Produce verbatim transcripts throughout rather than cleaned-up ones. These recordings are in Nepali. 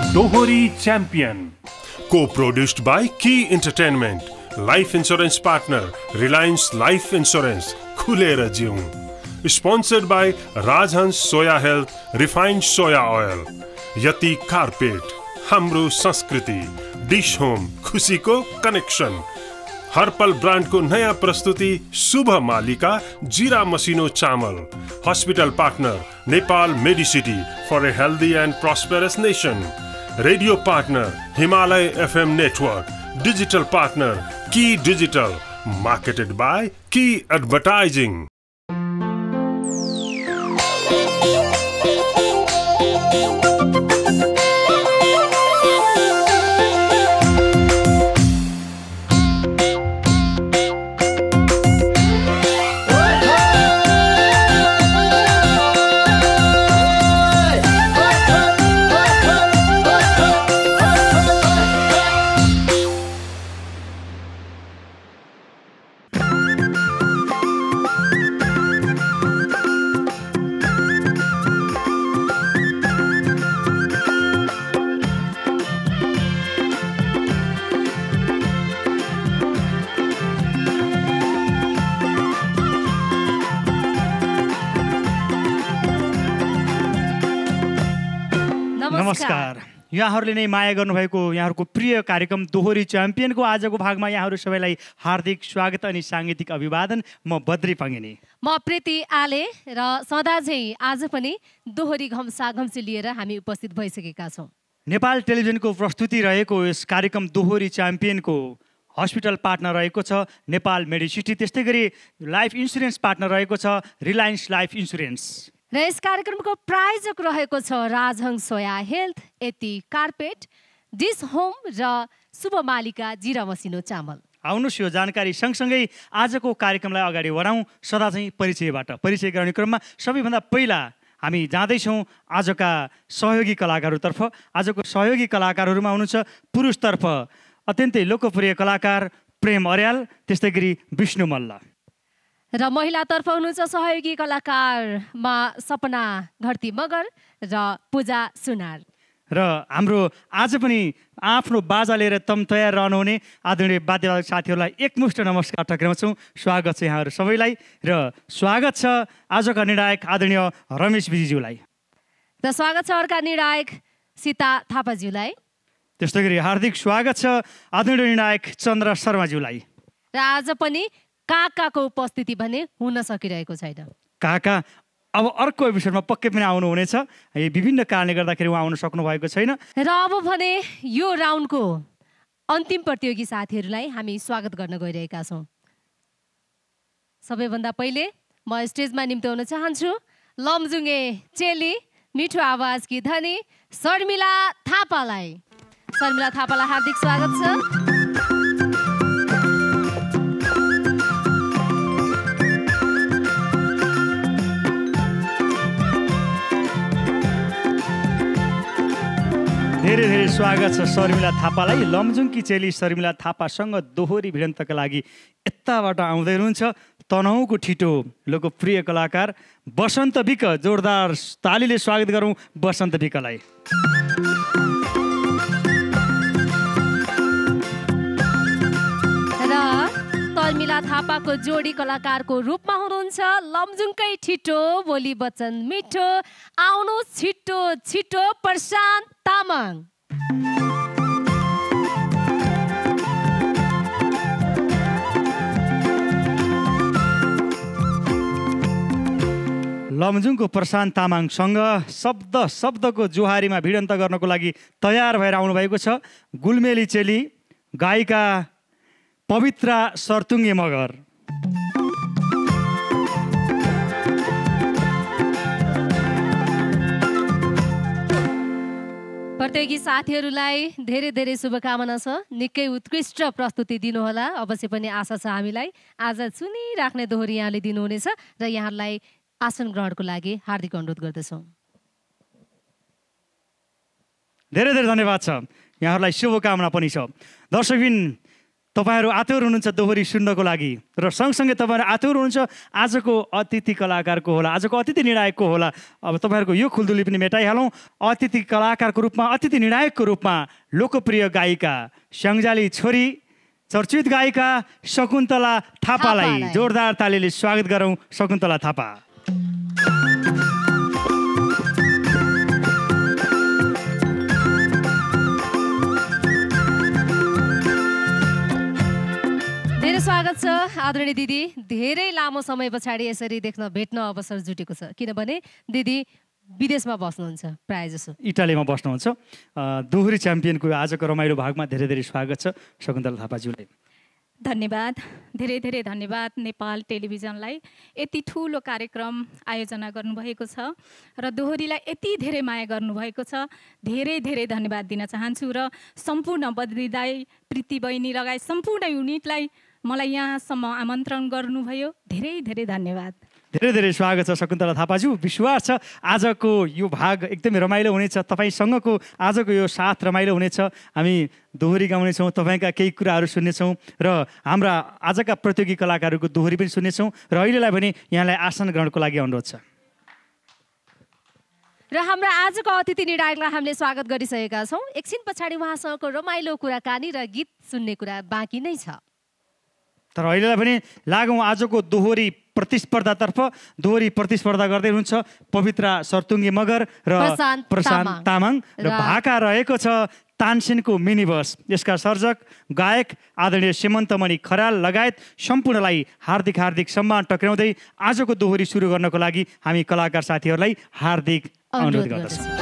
Dohori Champion. Co-produced by Key Entertainment. Life Insurance Partner Reliance Life Insurance. Khulera Jiun. Sponsored by Rajhans Soya Health Refined Soya Oil. Yati Carpet. Hamro Sanskriti. Dish Home. खुशी को कनेक्शन. हर्पल ब्रांड को नया प्रस्तुति शुभ मालिका जीरा मसिनो चामल. Hospital partner Nepal Medicity for a healthy and prosperous nation. Radio partner Himalaya FM network. Digital partner Key Digital. Marketed by Key Advertising. नमस्कार. यहाँहरूले नै माया गर्नुभएको यहाँहरूको प्रिय कार्यक्रम दोहोरी च्याम्पियनको आजको भागमा यहाँहरू सबैलाई हार्दिक स्वागत अनि साङ्गीतिक अभिवादन. म बद्री पङ्गिनी. म प्रीति आले र सदा झैं आज पनि दोहोरी घम्सा घम्सी लिएर हामी उपस्थित भइसकेका छौँ. नेपाल टेलिभिजनको प्रस्तुति रहेको यस कार्यक्रम दोहोरी च्याम्पियनको हस्पिटल पार्टनर रहेको छ नेपाल मेडिसिटी. त्यस्तै गरी लाइफ इन्सुरेन्स पार्टनर रहेको छ रिलायन्स लाइफ इन्सुरेन्स. र यस कार्यक्रमको प्रायोजक रहेको छ Rajhans Soya Health, Yeti Carpet, Dish Home र शुभ मालिका जीरा मसिनो चामल. आउनुहोस् यो जानकारी सँगसँगै आजको कार्यक्रमलाई अगाडि बढाउँ. सदा चाहिँ परिचयबाट परिचय गराउने क्रममा सबैभन्दा पहिला हामी जाँदैछौँ आजका सहयोगी कलाकारहरूतर्फ. आजको सहयोगी कलाकारहरूमा हुनुहुन्छ पुरुषतर्फ अत्यन्तै लोकप्रिय कलाकार प्रेम अर्याल, त्यस्तै गरी विष्णु मल्ल. र महिलातर्फ हुनुहुन्छ सहयोगी कलाकारमा सपना घरती मगर र पूजा सुनार. र हाम्रो आज पनि आफ्नो बाजा लिएर तम तयार रहनुहुने आदरणीय वाद्यवादक साथीहरूलाई एकमुष्ट नमस्कार टक्राउँछौँ. स्वागत छ यहाँहरू सबैलाई र स्वागत छ आजका निर्णायक आदरणीय रमेश विजीज्यूलाई. र स्वागत छ अर्का निर्णायक सीता थापाज्यूलाई. त्यस्तै गरी हार्दिक स्वागत छ आदरणीय निर्णायक चन्द्र शर्माज्यूलाई. र आज पनि काकाको उपस्थिति भने हुन सकिरहेको छैन. काका अब अर्को एपिसोडमा पक्कै पनि आउनुहुनेछ. विभिन्न कारणले गर्दाखेरि उहाँ आउन सक्नु भएको छैन. र अब भने यो राउन्डको अन्तिम प्रतियोगी साथीहरूलाई हामी स्वागत गर्न गइरहेका छौँ. सबैभन्दा पहिले म स्टेजमा निम्त्याउन चाहन्छु लमजुङे चेली, मिठो आवाजकी धनी शर्मिला थापालाई. शर्मिला थापालाई हार्दिक स्वागत छ. धेरै धेरै स्वागत छ शर्मिला थापालाई. लमजुङकी चेली शर्मिला थापासँग दोहोरी भिडन्तका लागि यताबाट आउँदै हुनुहुन्छ तनहुँको ठिटो लोकप्रिय कलाकार बसन्त विक. जोरदार तालीले स्वागत गरौँ बसन्त विकलाई. र शर्मिला थापाको जोडी कलाकारको रूपमा हुनुहुन्छ लमजुङकै ठिटो बोली वचन मिठो, आउनुहोस् छिटो छिटो प्रशान्त तामाङ. लमजुङको प्रशान्त तामाङसँग शब्द शब्दको जोहारीमा भिडन्त गर्नको लागि तयार भएर आउनुभएको छ गुलमेली चेली गायिका पवित्रा सर्तुङ्गे मगर. प्रतियोगी साथीहरूलाई धेरै धेरै शुभकामना छ. निकै उत्कृष्ट प्रस्तुति दिनुहोला. अवश्य पनि आशा छ हामीलाई आज सुनिराख्ने दोहोरी यहाँले दिनुहुनेछ र यहाँलाई आसन ग्रहणको लागि हार्दिक अनुरोध गर्दछौँ. धेरै धेरै धन्यवाद छ. यहाँहरूलाई शुभकामना पनि छ. दर्शकबिन तपाईँहरू आतुर हुनुहुन्छ दोहोरी सुन्नको लागि र सँगसँगै तपाईँहरू आतुर हुनुहुन्छ आजको अतिथि कलाकारको होला, आजको अतिथि निर्णायकको होला। अब तपाईँहरूको यो खुल्दुली पनि मेटाइहालौँ। अतिथि कलाकारको रूपमा, अतिथि निर्णायकको रूपमा लोकप्रिय गायिका स्याङ्जाली छोरी, चर्चित गायिका शकुन्तला थापालाई जोरदार तालीले स्वागत गरौँ। शकुन्तला थापा। धेरै स्वागत छ आदरणीय दिदी। धेरै लामो समय पछाडि यसरी देख्न भेट्न अवसर जुटेको छ, किनभने दिदी विदेशमा बस्नुहुन्छ, प्रायः जसो इटालीमा बस्नुहुन्छ। दोहोरी च्याम्पियनको आजको रमाइलो भागमा धेरै धेरै स्वागत छ शकुन्तला थापाज्यूलाई। धन्यवाद, धेरै धेरै धन्यवाद नेपाल टेलिभिजनलाई यति ठुलो कार्यक्रम आयोजना गर्नुभएको छ र दोहोरीलाई यति धेरै माया गर्नुभएको छ। धेरै धेरै धन्यवाद दिन चाहन्छु र सम्पूर्ण बद्री दाई, प्रीति बहिनी लगायत सम्पूर्ण युनिटलाई मलाई यहाँसम्म आमन्त्रण गर्नुभयो, धेरै धेरै धन्यवाद। धेरै धेरै स्वागत छ शकुन्तला थापाज्यू। विश्वास छ आजको यो भाग एकदमै रमाइलो हुनेछ। तपाईँसँगको आजको यो साथ रमाइलो हुनेछ। हामी दोहोरी गाउनेछौँ, तपाईँका केही कुराहरू सुन्नेछौँ र हाम्रा आजका प्रतियोगी कलाकारहरूको दोहोरी पनि सुन्नेछौँ र अहिलेलाई भने यहाँलाई आसन ग्रहणको लागि अनुरोध छ। र हाम्रा आजको अतिथि निर्णायकलाई हामीले स्वागत गरिसकेका छौँ। एकछिन पछाडि उहाँसँगको रमाइलो कुराकानी र गीत सुन्ने कुरा बाँकी नै छ। तर अहिलेलाई पनि लागौँ आजको दोहोरी प्रतिस्पर्धातर्फ। दोहोरी प्रतिस्पर्धा गर्दै हुनुहुन्छ पवित्रा सर्तुङ्गे मगर र प्रशान्त तामाङ र भाका रहेको छ तानसेनको मिनी बस। यसका सर्जक गायक आदरणीय सीमन्तमणि खराल लगायत सम्पूर्णलाई हार्दिक हार्दिक सम्मान टक्राउँदै आजको दोहोरी सुरु गर्नको लागि हामी कलाकार साथीहरूलाई हार्दिक अनुरोध गर्दछौँ।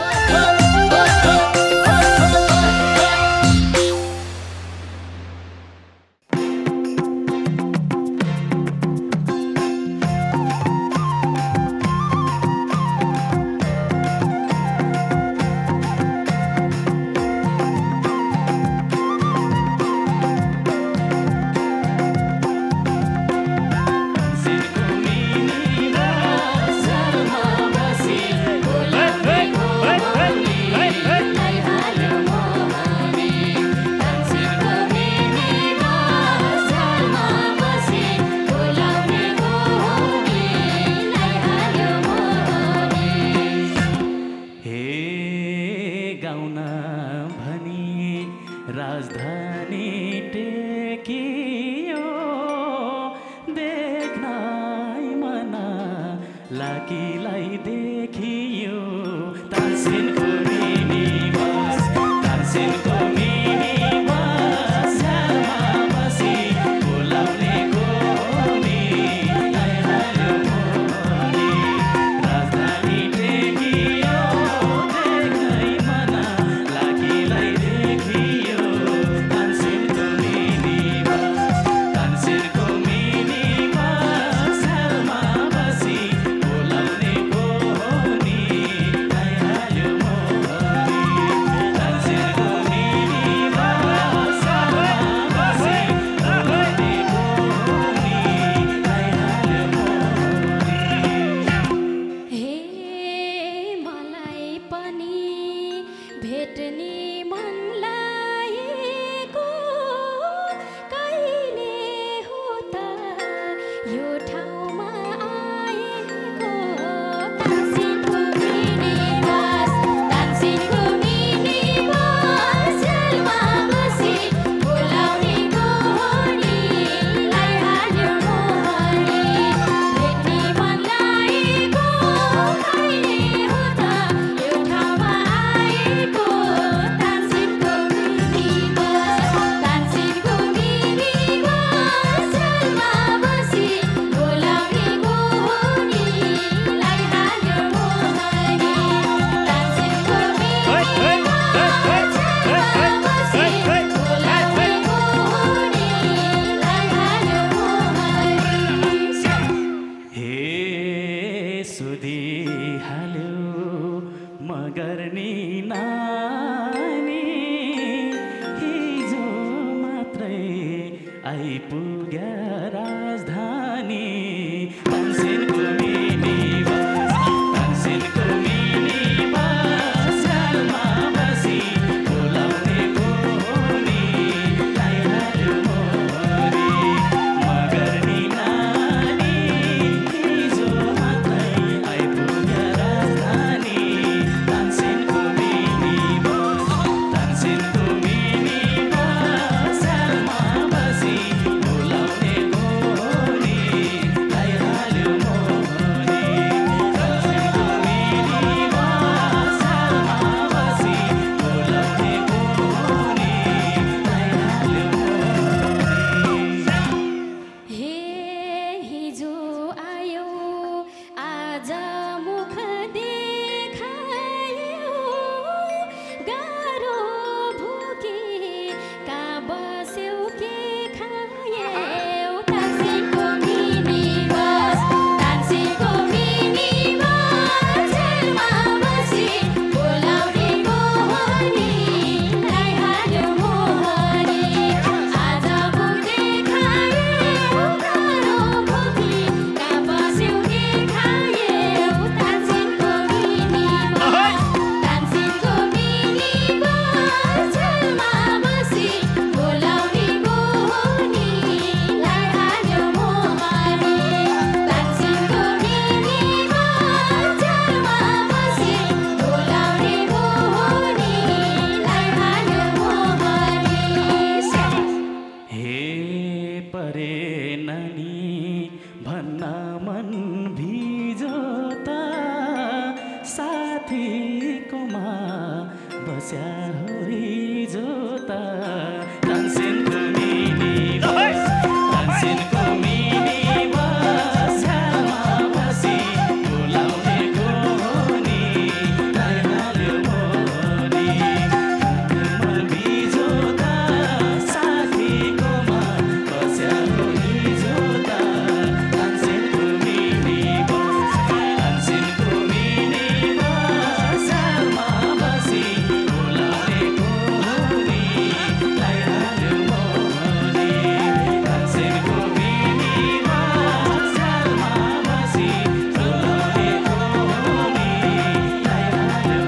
बस्या हिजो त तानसेनको मिनी बस तानसेनको मिनी बसमा बसी बोलाउने गोनी लैहाल्यो मोनी मन बिजो त साथीकोमा बस्या हिजो त तानसेनको मिनी बस तानसेनको मिनी बसमा बसी बोलाउने गोनी लैहाल्यो मोनी तानसेनको मिनी बसमा बसी बोलाउने गोनी लैहाल्यो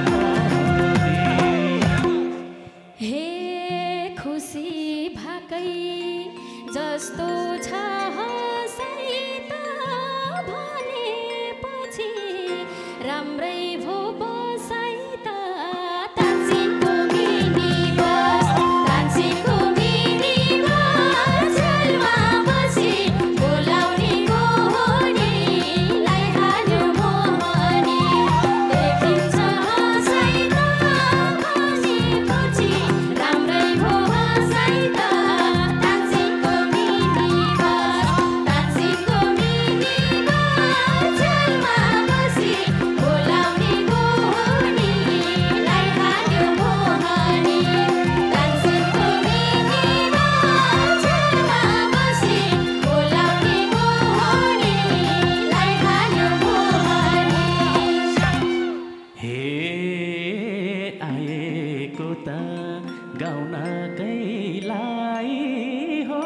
मोनी हे खुसी भाकै जस्तो छ हँसाइ त भनेपछि राम्रै भो बसाइ त तानसेनको मिनी बस तानसेनको मिनी बस जलमा बसी बोलाउने गोनी लैहाल्यो मोहनी देखिन्छ हँसाइ त भनेपछि राम्रै भो हँसाइ त तानसेनको मिनी बस तानसेनको मिनी बस जलमा बसी बोलाउने गोनी लैहाल्यो मोहनी तानसेनको मिनी बस जलमा बसी बोलाउने गोनी लैहाल्यो मोहनी हे आएको त गाउनकैलाई हो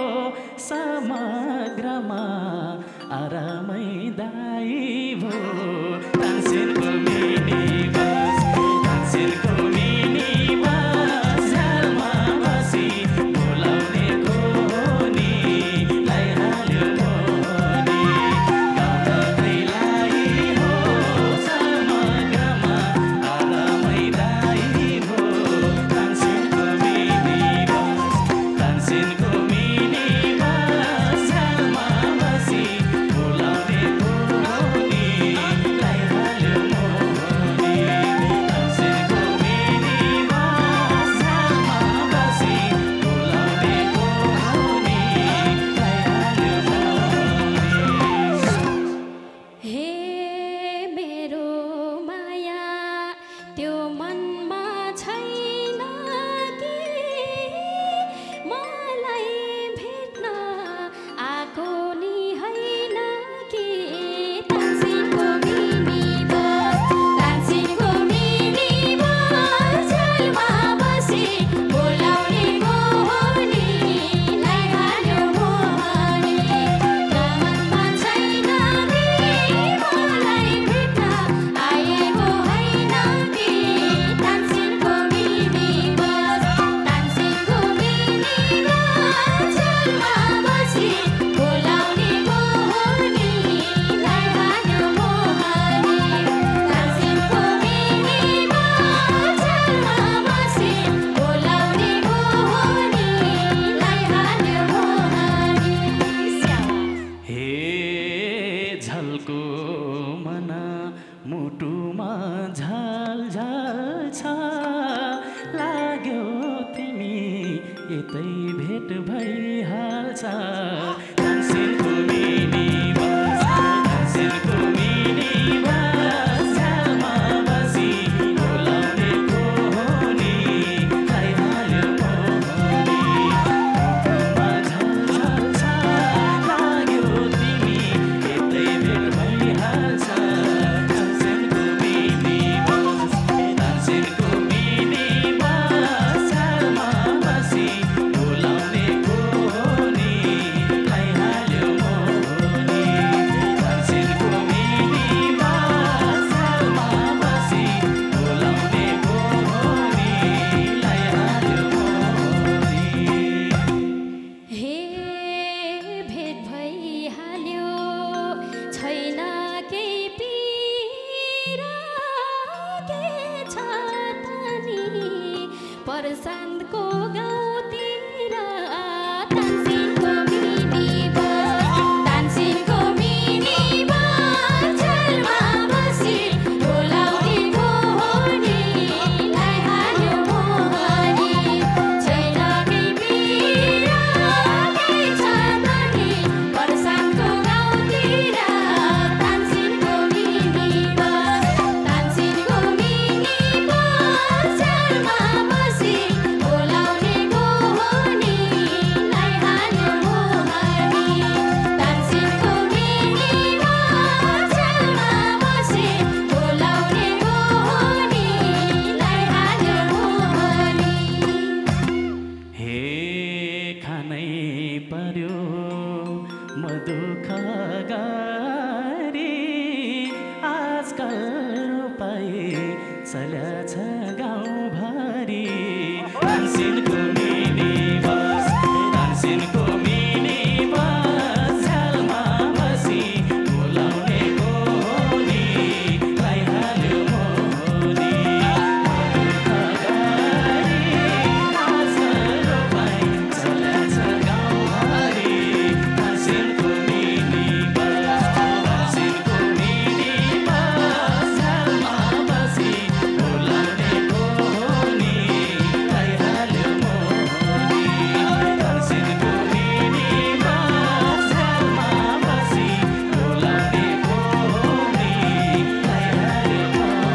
समग्रमा आरामै दाइ भो तानसेनको मिनी बस तानसेनको मिनी बस जलमा बसी बोलाउने गोनी लैहाल्यो मोनी गाउनकैलाई हो समग्रमा आरामै दाइ भो तानसेनको मिनी बस तानसेनको मिनी बस जलमा बसी बोलाउने गोनी लैहाल्यो मोनी तानसेनको मिनी बस जलमा बसी बोलाउने गोनी लैहाल्यो मोनी हे मेरो माया त्यो मनमा छैन कि मलाई भेट्न आएको नि होइन कि तानसेनको मिनी बस तानसेनको मिनी बस जलमा बसी बोलाउने गोनी लैहाल्यो मोहनी मनमा छैन कि मलाई भेट्न आएको होइन कि तानसेनको मिनी बस तानसेनको मिनी बस जलमा बसी बोलाउने गोनी लैहाल्यो मोहनी तानसेनको मिनी बस जलमा बसी बोलाउने गोनी लैहाल्यो मोहनी हे झल्को मन मुटुमा झल झल छ लाग्यो तिमी यतै भेट भइहाल्छ तानसेनको मिनी बस तानसेनको मिनी बस जलमा बसी बोलाउने गोनी लैहाल्यो मोनी मुटुमा झल झल छ लाग्यो तिमी यतै भेट भइहाल्छ तानसेनको मिनी बस तानसेनको मिनी बस जलमा बसी बोलाउने गोनी लैहाल्यो मोनी तानसेनको मिनी बस जलमा बसी बोलाउने गोनी लैहाल्यो मोनी हे भेट भइहाल्यो छैन केही पीरा के छ त नि परसान्दको गाउँतिर तानसेनको मिनी बस तानसेनको मिनी बस जलमा बसी बोलाउने गोनी लैहाल्यो आजकल रोपाई चल्या छ गाउँभरि तानसेनको मिनी बस तानसेनको मिनी बस झ्यालमा बसी बोलाउने कोनी लाइहाल्यो मोनी आजकल रोपाई चल्या छ गाउँभरि तानसेनको मिनी बस तानसेनको मिनी बस झ्यालमा बसी बोलाउने कोनी लाइहाल्यो मोनी तानसेनको मिनी बस झ्यालमा बसी बोलाउने कोनी लाइहाल्यो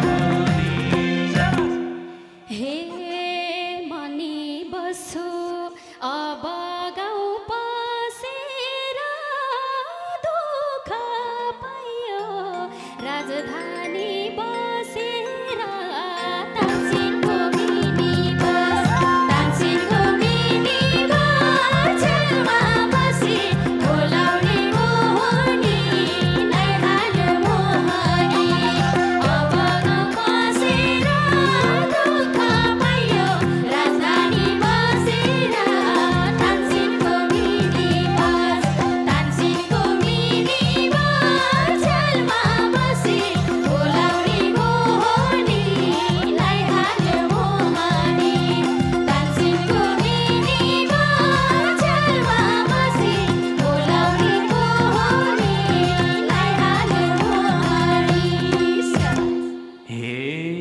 मोनी हे मनी बस्छु अब गाउँ पसेर दुःख पायो राजधानी बसेर तानसेनको मिनी बस तानसेनको मिनी बस झ्यालमा बसी बोलाउने मोहनी लाइहाल्यो मोहनी अब गाउँ पसेर दुःख पायो राजधानी बसेर तानसेनको मिनी बस तानसेनको मिनी बस झ्यालमा बसी बोलाउने मोहनी लाइहाल्यो मोहनी तानसेनको मिनी बस झ्यालमा बसी बोलाउने मोहनी लाइहाल्यो मोहनी हे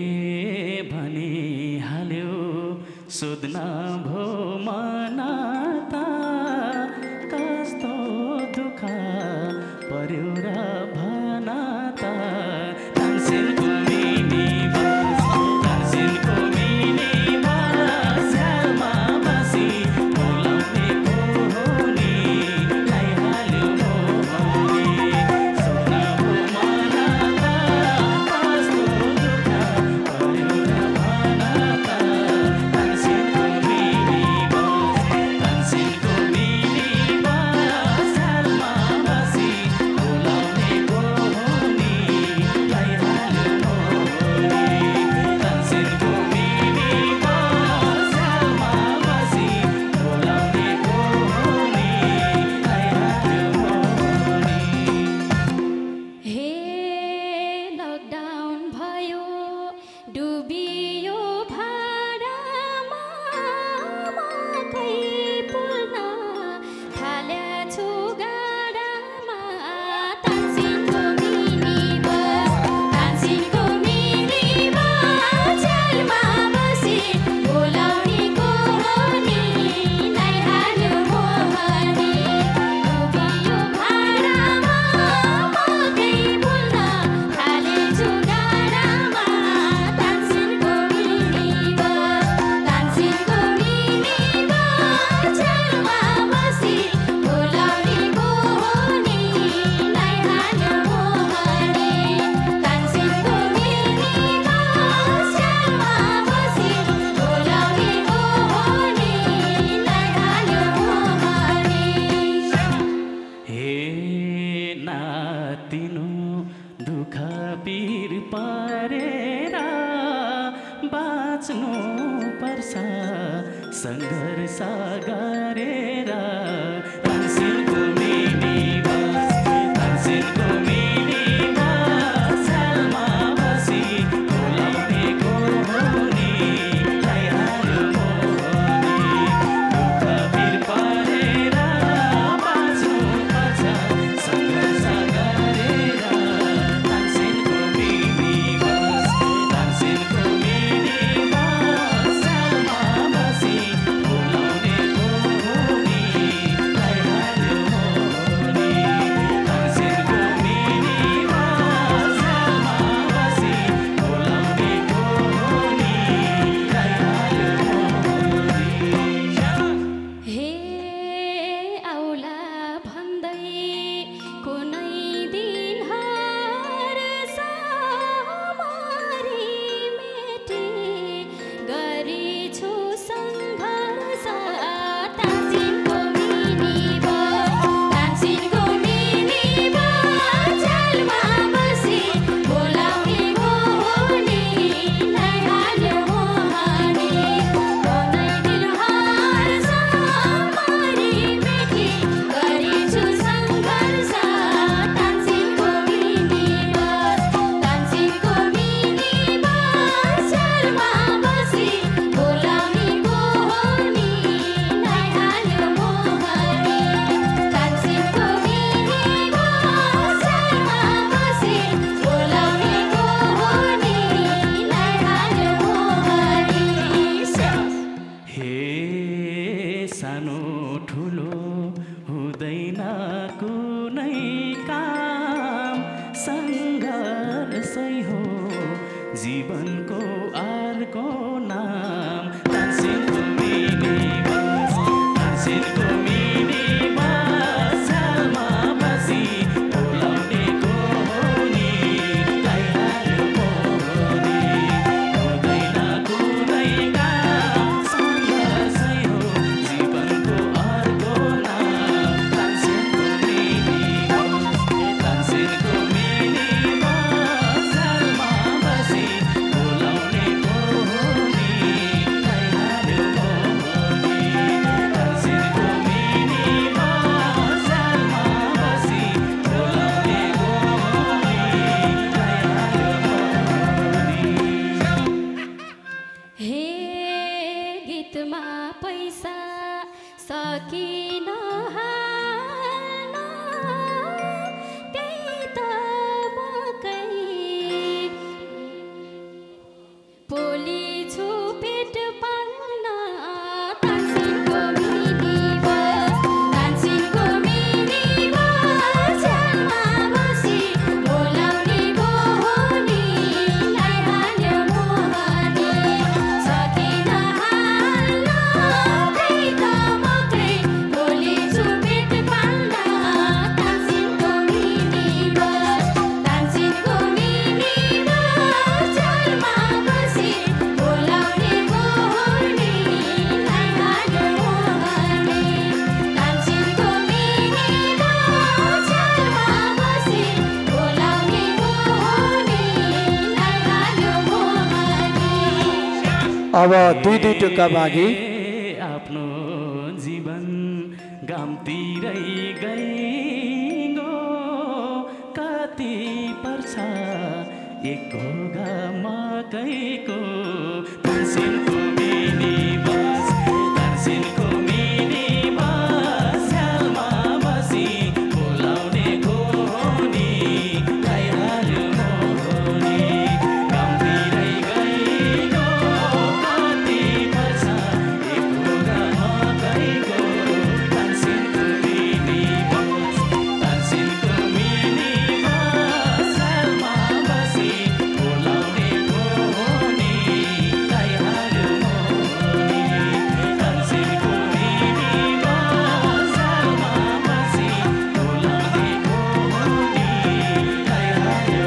भनिहाल्यो सोध्न भो मनाता कस्तो दुःख पर्यो र भनाता तानसेनको मिनी बस तानसेनको मिनी बस झ्यालमा बसी बोलाउने कोनी लाइहाल्यो मोहनी सोध्न भो मनाता कस्तो दुःख पर्यो र भनाता तानसेनको मिनी बस तानसेनको मिनी बस झ्यालमा बसी बोलाउने कोनी लाइहाल्यो मोहनी तानसेनको मिनी बस झ्यालमा बसी बोलाउने कोनी लाइहाल्यो मोहनी हे लकडाउन भयो डुबियो भाडामा मकै पुल्न थाल्या छु गाडामा तानसेनको मिनी बस तानसेनको मिनी बस झ्यालमा बसी बोलाउने कोनी लाइहाल्यो मोहनी डुबियो भाडामा मकै पुल्न थाले छु गाडामा तानसेनको मिनी बस तानसेनको मिनी बस झ्यालमा बसी बोलाउने कोनी लाइहाल्यो मोहनी तानसेनको मिनी बस झ्यालमा बसी बोलाउने कोनी लाइहाल्यो मोहनी हे नातिनो दुःख पीर परेर बाँच्नु पर्छ सङ्घर्ष गरेर तानसेनको मिनी बस तानसेनको मिनी बस झ्यालमा बसी बोलाउने कोनी लाइहाल्यो मोहनी दुःख पीर परेर बाँच्नु पर्छ सङ्घर्ष गरेर तानसेनको मिनी बस तानसेनको मिनी बस झ्यालमा बसी बोलाउने कोनी जीवनको अर्को नाम तानसेनको मिनी बस तानसेनको मिनी बस झ्यालमा बसी बोलाउने को हो नि गाइहाल्यो मोहनी हुँदैन कुनै काम सङ्घर्षै हो जीवनको अर्को नाम तानसेनको मिनी बस तानसेनको मिनी बस झ्यालमा बसी बोलाउने को हो नि गाइहाल्यो मोहनी तानसेनको मिनी बस झ्यालमा बसी बोलाउने को हो नि गाइहाल्यो मोहनी हे गीतमा पैसा सकिन हाल्न त्यही त मकै पोली छु पेट पाल्न तानसेनको मिनी बस तानसेनको मिनी बस झ्यालमा बसी बोलाउने को हो नि गाइहाल्यो मोहनी सकिन हाल्न त्यही त मकै पोली छु पेट पाल्न तानसेनको मिनी बस तानसेनको मिनी बस झ्यालमा बसी बोलाउने को हो नि गाइहाल्यो मोहनी तानसेनको मिनी बस झ्यालमा बसी बोलाउने को हो नि गाइहाल्यो मोहनी अब दुई दुई टुक्का बाँकी आफ्नो जीवन गामतिरै गइगो कति पर्छ एक घोगा मकैको तानसेनको मिनी बस तानसेनको मिनी बस झ्यालमा बसी बोलाउने को हो नि गाइहाल्यो मोहनी गामतिरै गइगो कति पर्छ एक घोगा मकैको तानसेनको मिनी बस तानसेनको मिनी बस झ्यालमा बसी बोलाउने को हो नि गाइहाल्यो मोहनी तानसेनको मिनी बस झ्यालमा बसी बोलाउने को हो नि गाइहाल्यो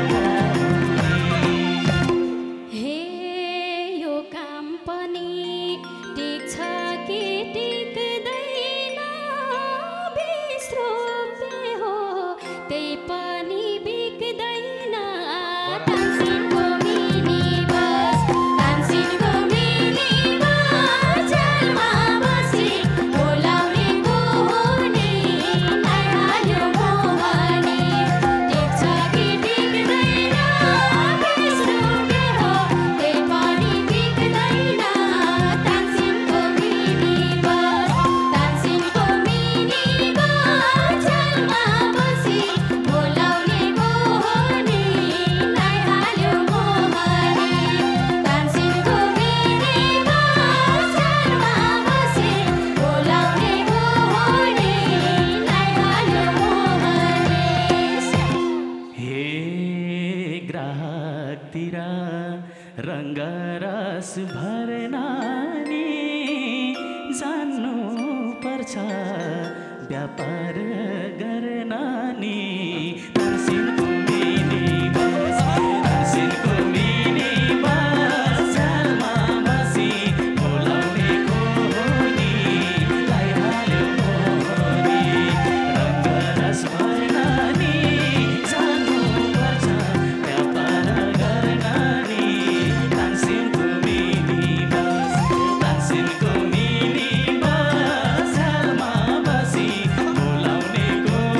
मोहनी हे यो काम पनि टिक्छ कि टिक्दैन बिस रुपियाँ हो त्यही पनि बिक्दैन तानसेनको मिनी बस तानसेनको मिनी बस झ्यालमा बसी बोलाउने को हो नि गाइहाल्यो मोहनी टिक्छ कि टिक्दैन बिस रुपियाँ हो त्यही पनि बिक्दैन तानसेनको मिनी बस तानसेनको मिनी बस झ्यालमा बसी बोलाउने को हो नि गाइहाल्यो मोहनी तानसेनको मिनी बस झ्यालमा बसी बोलाउने को हो नि गाइहाल्यो मोहनी हे ग्राहकतिर रङ्गरस भर्ना नि जान्नु पर्छ व्यापार गर्न नि तानसेनको मिनी बस तानसेनको मिनी बस झ्यालमा बसी बोलाउने को हो नि गाइहाल्यो मोहनी रङ्गरस भर्ना नि जान्नु पर्छ व्यापार गर्न नि तानसेनको मिनी बस तानसेनको मिनी बस झ्यालमा बसी बोलाउने को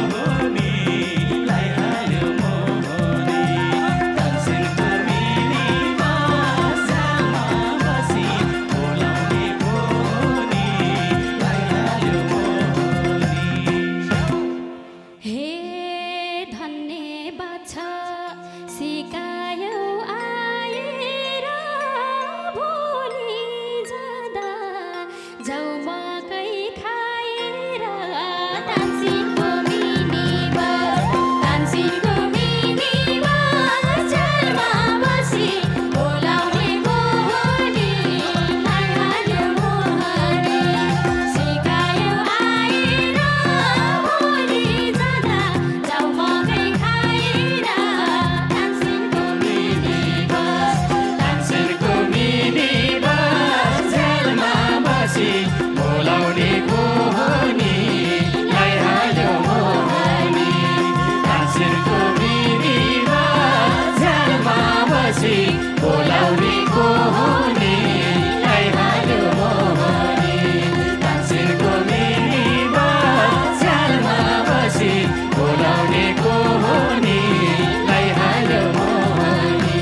बसी बोलाउने को हो नि लैहाल्यो मोहनी तानसेनको मिनी बस झ्यालमा बसी बोलाउने को हो नि लैहाल्यो मोहनी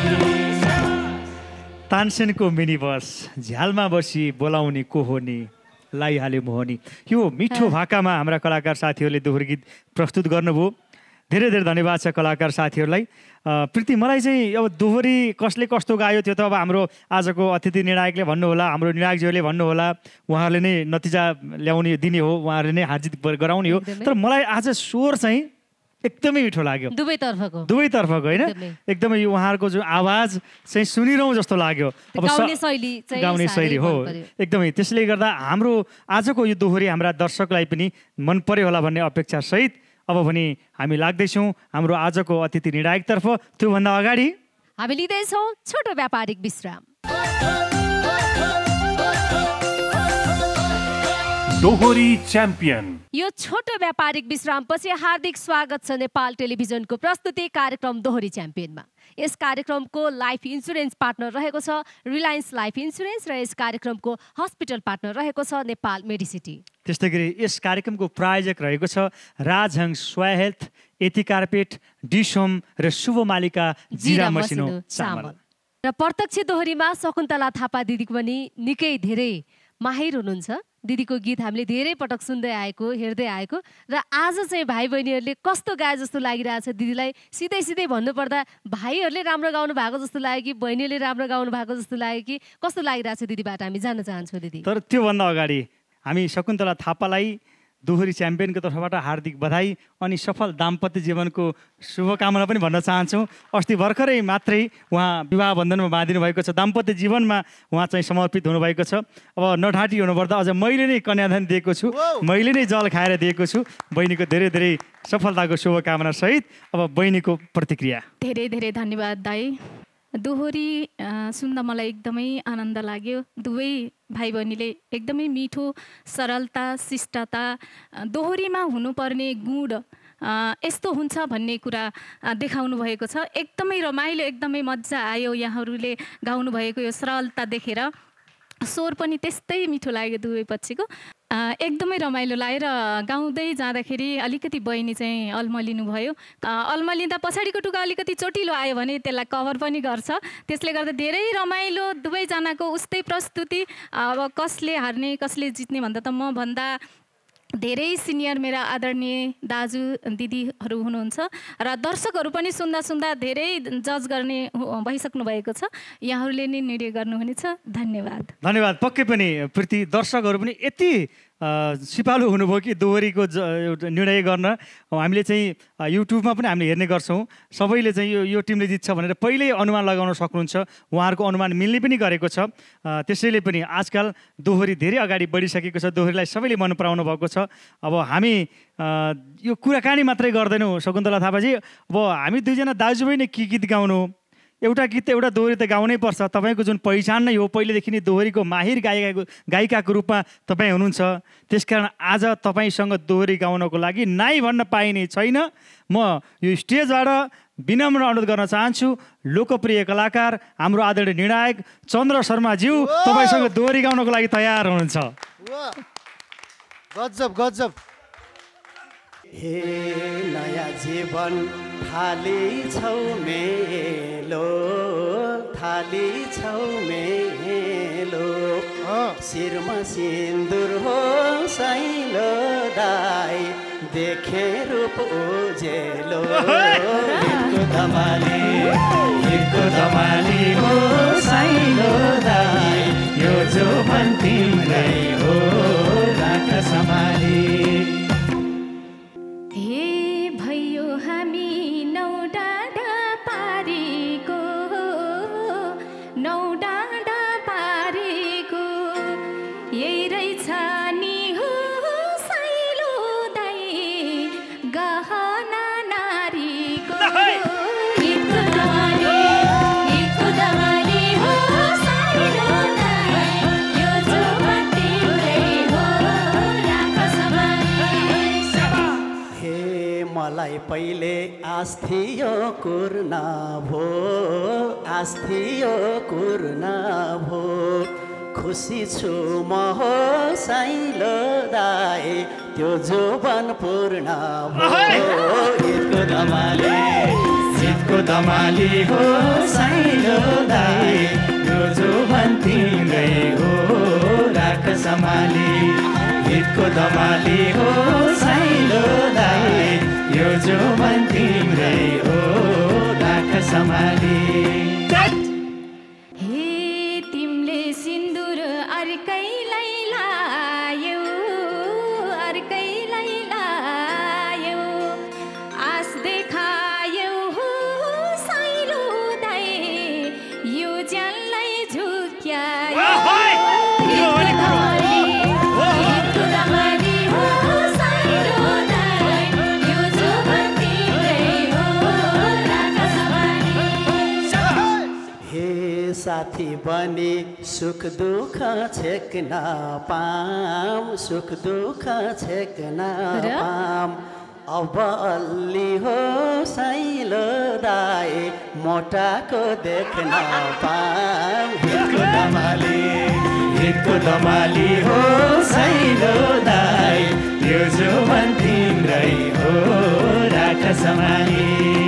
तानसेनको मिनी बस झ्यालमा बसी बोलाउने को हो नि लाइहाल्यो मोहनी। यो मिठो भाकामा हाम्रा कलाकार साथीहरूले दोहोरी गीत प्रस्तुत गर्नुभयो। धेरै धेरै धन्यवाद छ कलाकार साथीहरूलाई। प्रीति मलाई चाहिँ अब दोहोरी कसले कस्तो गायो त्यो त अब हाम्रो आजको अतिथि निर्णायकले भन्नुहोला, हाम्रो निर्णायकज्यूले भन्नुहोला, उहाँहरूले नै नतिजा ल्याउने दिने हो, उहाँहरूले नै हारजित गराउने हो। तर मलाई आज स्वर चाहिँ एकदमै मिठो लाग्यो दुवैतर्फको दुवैतर्फको होइन एकदमै यो उहाँहरूको जो आवाज चाहिँ सुनिरहँ जस्तो लाग्यो। अब गाउने शैली चाहिँ गाउने शैली हो एकदमै। त्यसले गर्दा हाम्रो आजको यो दोहोरी हाम्रा दर्शकलाई पनि मन पर्यो होला भन्ने अपेक्षा सहित अब भने हामी लाग्दैछौँ हाम्रो आजको अतिथि निर्णायकतर्फ। त्योभन्दा अगाडि हामी लिँदैछौँ छोटो व्यापारिक विश्राम। दोहोरी च्याम्पियन। यो छोटो व्यापारिक विश्रामपछि हार्दिक स्वागत छ नेपाल टेलिभिजनको प्रस्तुति कार्यक्रम दोहोरी च्याम्पियनमा। यस कार्यक्रमको लाइफ इन्सुरेन्स पार्टनर रहेको छ रिलायन्स लाइफ इन्सुरेन्स र यस कार्यक्रमको हस्पिटल पार्टनर रहेको छ नेपाल मेडिसिटी। त्यस्तै गरी यस कार्यक्रमको प्रायोजक रहेको छ Rajhans Soya Health, Yeti Carpet, Dish Home र शुभ मालिका जिरा मसिनो चामल। र प्रत्यक्ष दोहोरीमा शकुन्तला थापा दिदीको पनि निकै धेरै माहिर हुनुहुन्छ। दिदीको गीत हामीले धेरै पटक सुन्दै आएको हेर्दै आएको र आज चाहिँ भाइ बहिनीहरूले कस्तो गाए जस्तो लागिरहेछ दिदीलाई। सिधै सिधै भन्नुपर्दा भाइहरूले राम्रो गाउनु भएको जस्तो लाग्यो कि बहिनीले राम्रो गाउनु भएको जस्तो लाग्यो कि कस्तो लागिरहेछ दिदीबाट हामी जान्न चाहन्छौँ दिदी। तर त्योभन्दा अगाडि हामी शकुन्तला थापालाई दोहोरी च्याम्पियनको तर्फबाट हार्दिक बधाई अनि सफल दाम्पत्य जीवनको शुभकामना पनि भन्न चाहन्छौँ। अस्ति भर्खरै मात्रै उहाँ विवाह बन्धनमा बाँधिनु भएको छ, दाम्पत्य जीवनमा उहाँ चाहिँ समर्पित हुनुभएको छ। अब नढाँटी हुनुपर्दा अझ मैले नै कन्यादान दिएको छु, मैले नै जल खाएर दिएको छु। बहिनीको धेरै धेरै सफलताको शुभकामना सहित अब बहिनीको प्रतिक्रिया। धेरै धेरै धन्यवाद दाई। दोहोरी सुन्दा मलाई एकदमै आनन्द लाग्यो। दुवै भाइ बहिनीले एकदमै मिठो सरलता शिष्टता दोहोरीमा हुनुपर्ने गुण यस्तो हुन्छ भन्ने कुरा देखाउनु भएको छ। एकदमै रमाइलो एकदमै मजा आयो यहाँहरूले गाउनु भएको यो सरलता देखेर। स्वर पनि त्यस्तै मिठो लाग्यो दुवै पक्षीको। एकदमै रमाइलो लाग्यो र गाउँदै जाँदाखेरि अलिकति बहिनी चाहिँ अल्मलिनु भयो। अल्मलिँदा पछाडिको टुका अलिकति चोटिलो आयो भने त्यसलाई कभर पनि गर्छ। त्यसले गर्दा धेरै रमाइलो दुवैजनाको उस्तै प्रस्तुति। अब कसले हार्ने कसले जित्ने भन्दा त म भन्दा धेरै सिनियर मेरा आदरणीय दाजु दिदीहरू हुनुहुन्छ र दर्शकहरू पनि सुन्दा सुन्दा धेरै जज गर्ने भइसक्नु भएको छ। यहाँहरूले नै निर्णय गर्नुहुनेछ। धन्यवाद। धन्यवाद। पक्कै पनि प्रीति दर्शकहरू पनि यति सिपालु हुनुभयो कि दोहोरीको एउटा निर्णय गर्न हामीले चाहिँ युट्युबमा पनि हामीले हेर्ने गर्छौँ। सबैले चाहिँ यो यो टिमले जित्छ भनेर पहिल्यै अनुमान लगाउन सक्नुहुन्छ। उहाँहरूको अनुमान मिल्ने पनि गरेको छ। त्यसैले पनि आजकल दोहोरी धेरै अगाडि बढिसकेको छ। दोहोरीलाई सबैले मन पराउनु भएको छ। अब हामी यो कुराकानी मात्रै गर्दैनौँ शकुन्तला थापाजी। अब हामी दुईजना दाजुभाइ नै के गीत गाउनु, एउटा गीत एउटा दोहोरी त गाउनै पर्छ। तपाईँको जुन पहिचान नै हो पहिलेदेखि नै दोहोरीको माहिर गायिकाको गायिकाको रूपमा तपाईँ हुनुहुन्छ। त्यसकारण आज तपाईँसँग दोहोरी गाउनको लागि नाइ भन्न पाइने छैन। म यो स्टेजबाट विनम्र अनुरोध गर्न चाहन्छु लोकप्रिय कलाकार हाम्रो आदरणीय निर्णायक चन्द्र शर्माज्यू तपाईँसँग दोहोरी गाउनको लागि तयार हुनुहुन्छ। गजब गजब। हे नयाँ जीवन थाली छौ मेलो, थाली छौ मेलो, शिरमा सिन्दुर हो साइलो दाई, देखे रूप उजेलो, हितको धमाली हितको धमाली हो साइलो दाई, यो जो मन तिम्रै हो राख सम्हाली। गहना नारीको गीत दमाली गीत दमाली पहिले आस थियो कुर्न भो आस थियो कुर्न भो खुसी छु म हो साइलो दाई त्यो जोबन पूर्ण भो गीतको धमाली गीतको धमाली हो साइलो दाई त्यो जोबन तिम्रै हो राख सम्हाली गीतको धमाली हो साइलो दाई यो जोबन तिम्रै हो राख सम्हाली साथी बनी सुख दुःख छेक्न पाम सुख दुःख छेक्न पाम अब अल्ली हो साइलो दाई मोटाको देख्न पाम हितको धमाली हितको धमाली हो साइलो दाई यो जोबन तिम्रै हो राख सम्हाली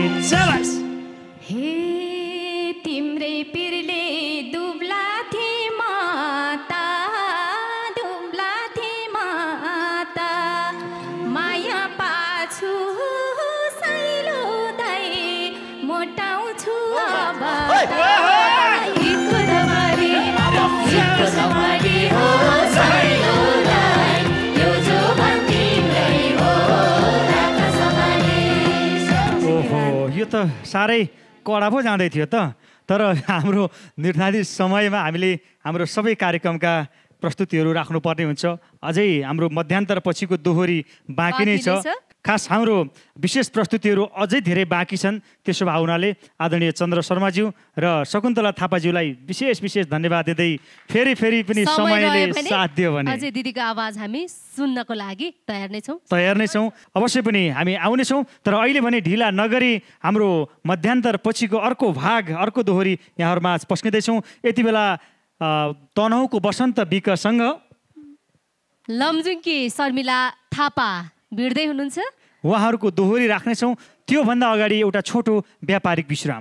यो त साह्रै कडा पो जाँदै थियो त तर हाम्रो निर्धारित समयमा हामीले हाम्रो सबै कार्यक्रमका प्रस्तुतिहरू राख्नुपर्ने हुन्छ अझै हाम्रो मध्यान्तर पछिको दोहोरी बाँकी नै छ खास हाम्रो विशेष प्रस्तुतिहरू अझै धेरै बाँकी छन् त्यसो भए हुनाले आदरणीय चन्द्र शर्माज्यू र शकुन्तला थापाज्यूलाई विशेष विशेष धन्यवाद दिँदै फेरि फेरि पनि समयले साथ दियो भने अझै दिदीको आवाज हामी सुन्नको लागि तयार नै छौँ तयार नै छौँ अवश्य पनि हामी आउने छौँ तर अहिले भने ढिला नगरी हाम्रो मध्यान्तर पछिको अर्को भाग अर्को दोहोरी यहाँहरूमा पस्किँदैछौँ यति बेला तनहुँको वसन्त विकसँग लमजुङकी शर्मिला थापा भिड्दै हुनुहुन्छ उहाँहरूको दोहोरी राख्नेछौँ त्योभन्दा अगाडि एउटा छोटो व्यापारिक विश्राम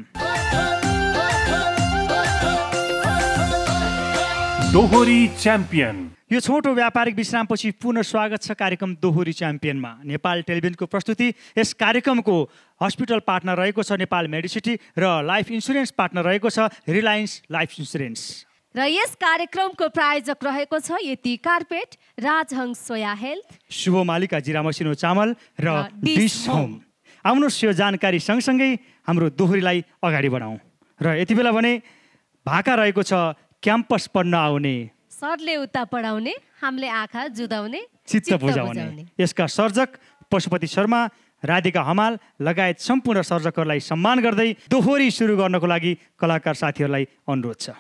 दोहोरी च्याम्पियन यो छोटो व्यापारिक विश्रामपछि पुनः स्वागत छ कार्यक्रम दोहोरी च्याम्पियनमा नेपाल टेलिभिजनको प्रस्तुति यस कार्यक्रमको हस्पिटल पार्टनर रहेको छ नेपाल मेडिसिटी र लाइफ इन्सुरेन्स पार्टनर रहेको छ रिलायन्स लाइफ इन्सुरेन्स र यस कार्यक्रमको प्रायोजक रहेको छ यति कार्पेट राजहंस सोया हेल्थ शुभ मालिका जिरा मसिनो चामल र डिस होम आउनुहोस् यो जानकारी सँगसँगै हाम्रो दोहोरीलाई अगाडि बढाउँ र यति बेला भने भाका रहेको छ क्याम्पस पढ्न आउने सरले उता पढाउने हामीले आँखा जुदाउने चित्त बुझाउने यसका सर्जक पशुपति शर्मा राधिका हमाल लगायत सम्पूर्ण सर्जकहरूलाई सम्मान गर्दै दोहोरी सुरु गर्नको लागि कलाकार साथीहरूलाई अनुरोध छ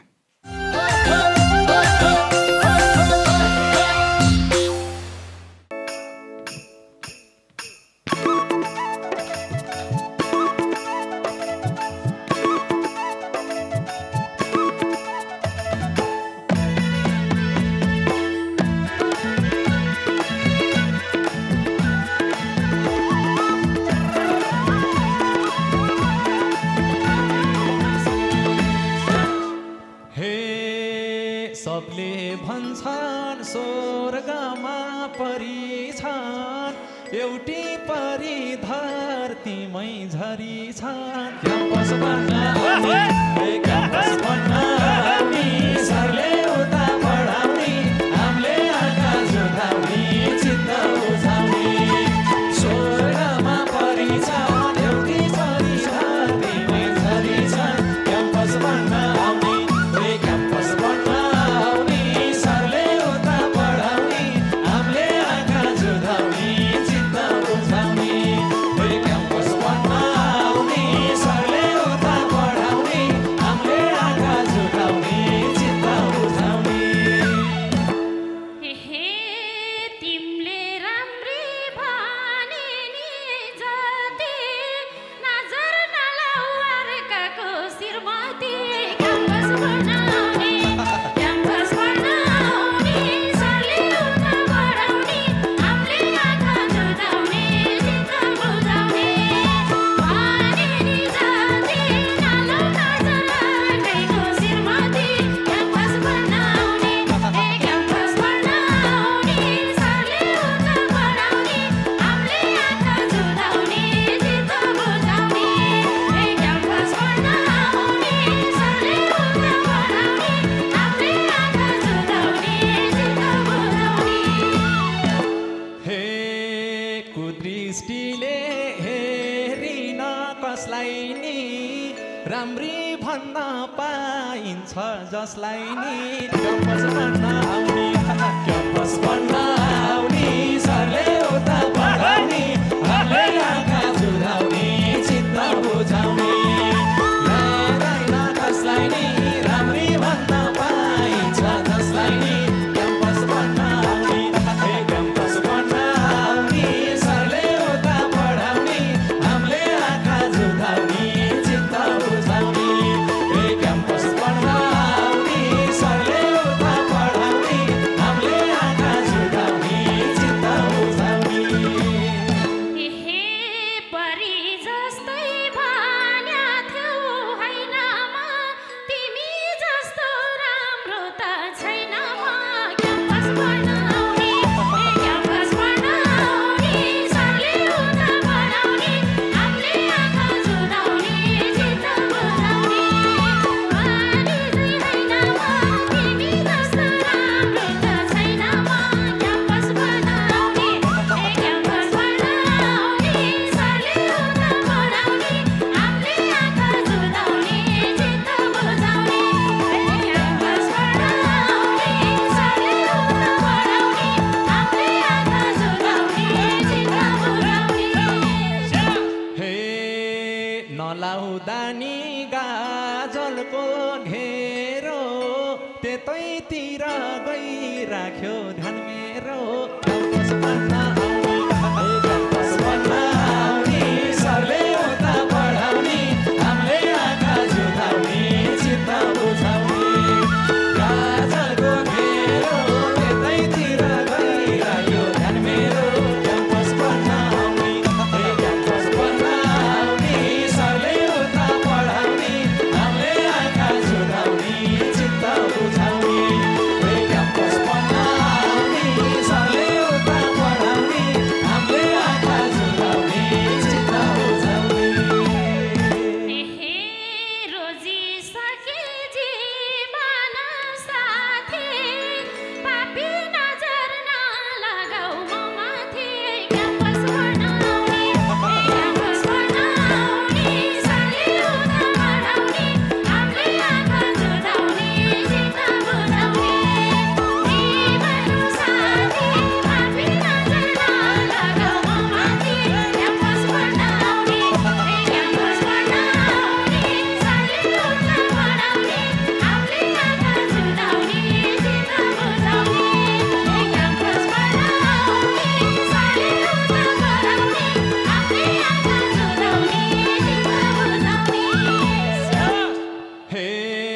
सबले भन्छन् स्वर्गमा परी छन् एउटी परी धरतीमै झरी छन् क्याम्पस बन्न क्याम्पस बन्न हामी सरले उता पढाउने हामीले आँखा जुदाउने चित्त बुझाउने स्वर्गमा परी छन् एउटी परी धरतीमै झरी छन् क्याम्पस बन्न आउने क्याम्पस बन्न भन्छ जसलाई नि क्याम्पस बन्न आउने क्याम्पस बन्न आउने सरले उता पढाउने हामीले आँखा जुधाउने चित्त बुझाउने ल्याँदैन कसलाई नि राम्री भन्न पाइन्छ जसलाई नि क्याम्पस बन्न आउने हे क्याम्पस बन्न आउने सरले उता पढाउने हामीले आँखा जुधाउने चित्त बुझाउने हे क्याम्पस बन्न आउने सरले उता पढाउने हामीले आँखा जुधाउने चित्त बुझाउने हे परी जस्तै भन्या थियौ होइन म तिमी जस्तो राम्रो त छैन म क्याम्पस बन्न आउने क्याम्पस बन्न आउने सरले उता पढाउने हामीले आँखा जुधाउने चित्त बुझाउने पानी चाहिँ होइन म तिमी जस्तो राम्रो त छैन म क्याम्पस बन्न आउने क्याम्पस बन्न आउने सरले उता पढाउने हामीले आँखा जुधाउने चित्त बुझाउने क्याम्पस बन्न आउने सरले उता पढाउने हामीले आँखा जुधाउने चित्त बुझाउने हे नलाउँदा नि गाजलको घेरो त्यतैतिर गइराख्यो ध्यान मेरो क्याम्पस बन्न आउने हे क्याम्पस बन्न आउने सरले उता पढाउने हामीले आँखा जुधाउने चित्त बुझाउने गाजलको घेरो त्यतैतिर गइराख्यो ध्यान मेरो क्याम्पस बन्न आउने हे क्याम्पस बन्न आउने सरले उता पढाउने हामीले आँखा जुधाउने चित्त बुझाउने हे क्याम्पस बन्न आउने सरले उता पढाउने हामीले आँखा जुधाउने चित्त बुझाउने हे रोजी सके जीवन साथी पापी नजर नलगाऊ म माथि क्याम्पस बन्न आउने क्याम्पस बन्न आउने सरले उता पढाउने हामीले आँखा जुधाउने चित्त बुझाउने तिम्रो साथी पापी नजर नलगाऊ म माथि क्याम्पस बन्न आउने क्याम्पस बन्न आउने सरले उता पढाउने हामीले आँखा जुधाउने चित्त बुझाउने क्याम्पस बन्न आउने सरले उता पढाउने हामीले आँखा जुधाउने चित्त बुझाउने हे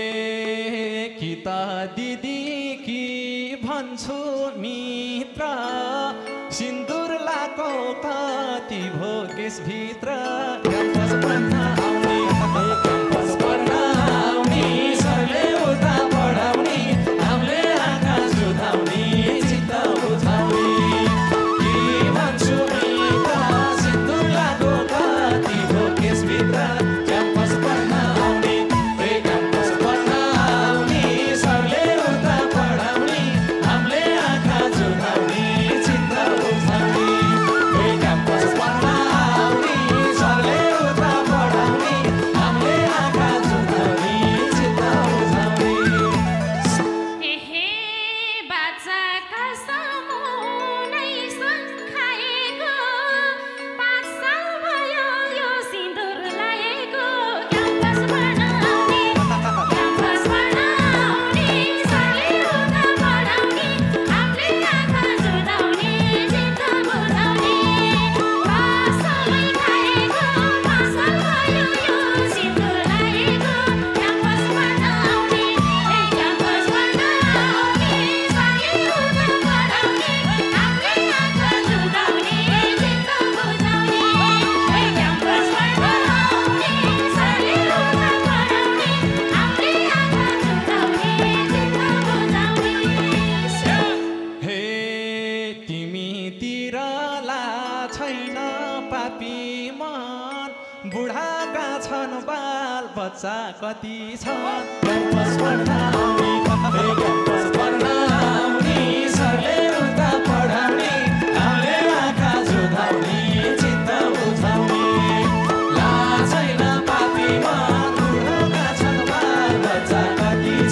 कि त दिदी कि भन्छु मित्र सिन्दुर लाको कति भो त्यसभित्र क्याम्पस बन्न आउने हे क्याम्पस बन्न आउने सरले उता पढाउने हामीले आँखा जुधाउने चित्त बुझाउने कि भन्छु मित्र सिन्दुर लाको कति भो त्यसभित्र क्याम्पस बन्न आउने हे क्याम्पस बन्न आउने सरले उता पढाउने हामीले आँखा जुधाउने चित्त बुझाउने हे क्याम्पस बन्न आउने सरले उता पढाउने हामीले आँखा जुधाउने चित्त बुझाउने हे बाचा कसम नै सङ्खाएको पाँच साल भयो यो सिन्दुर लाएको क्याम्पस बन्न आउने क्याम्पस बन्न आउने सरले उता पढाउने हामीले आँखा जुधाउने चित्त बुझाउने कसमै खाएको पाँच साल भयो यो सिन्दुर लाएको क्याम्पस बन्न आउने क्याम्पस बन्न आउने सरले उता पढाउने हामीले आँखा जुधाउने चित्त बुझाउने क्याम्पस बन्न आउने सरले उता पढाउने हामीले आँखा जुधाउने चित्त बुझाउने हे तिमीतिर ला छैन पापी मन बुढाका छन् बाल बच्चा कति छन् क्याम्पस बन्न आउने हे क्याम्पस बन्न आउने सरले उता पढाउने हामीले आँखा जुधाउने चित्त बुझाउने ला छैन पापी मन बुढाका छन् बाल बच्चा कति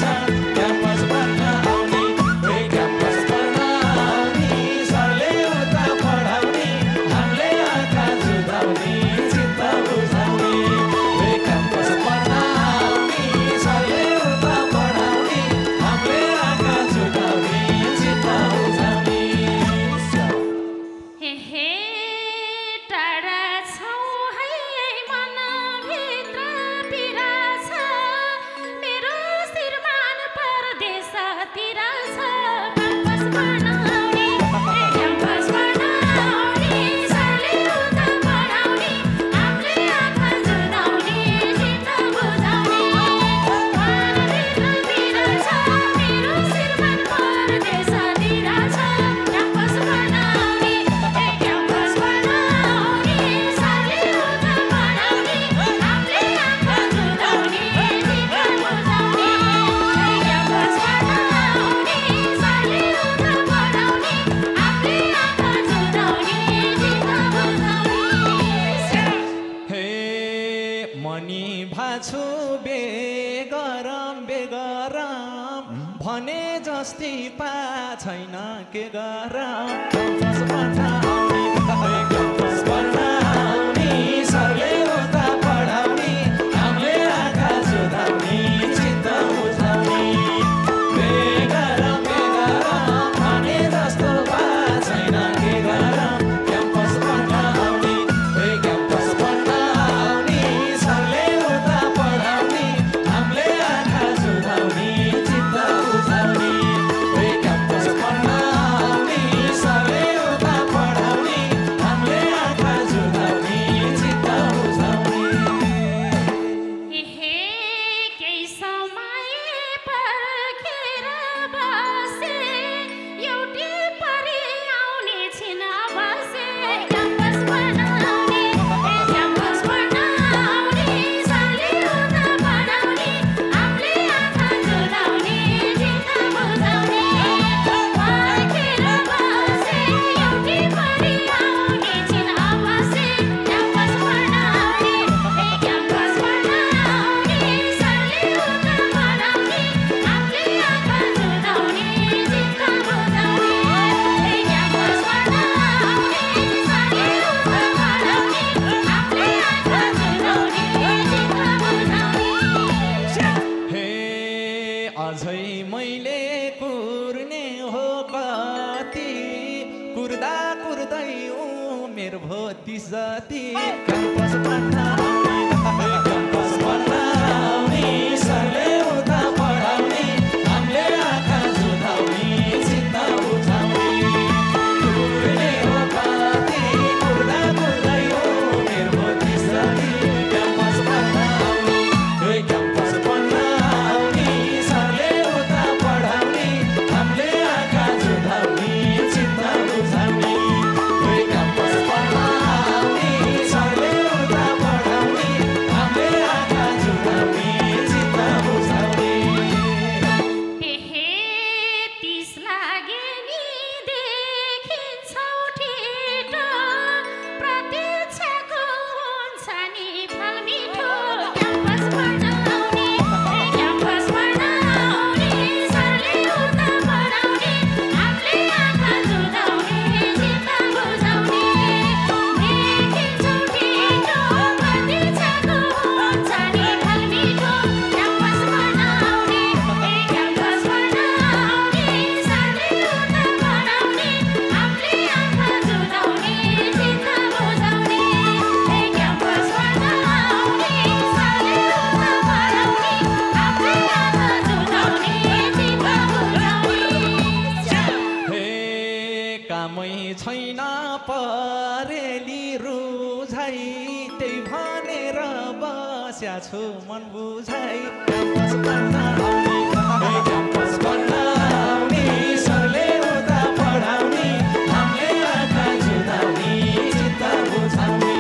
छु मन बुझाइ क्याम्पस पढ्न आउने ए क्याम्पस पढ्न आउने सरले उता पढाउने हामीले आँखा जुदाउने चित्त बुझाउने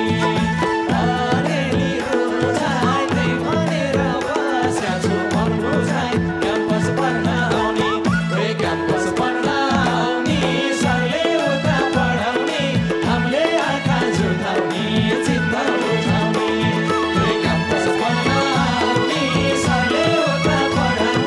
अरेली रोजाइ त्यही भनेर बस्या छु मन बुझाइ क्याम्पस पढ्न आउने ए क्याम्पस पढ्न आउने सरले उता पढाउने हामीले आँखा जुदाउने चित्त बुझाउने ए क्याम्पस पढ्न आउने सरले उता पढाउने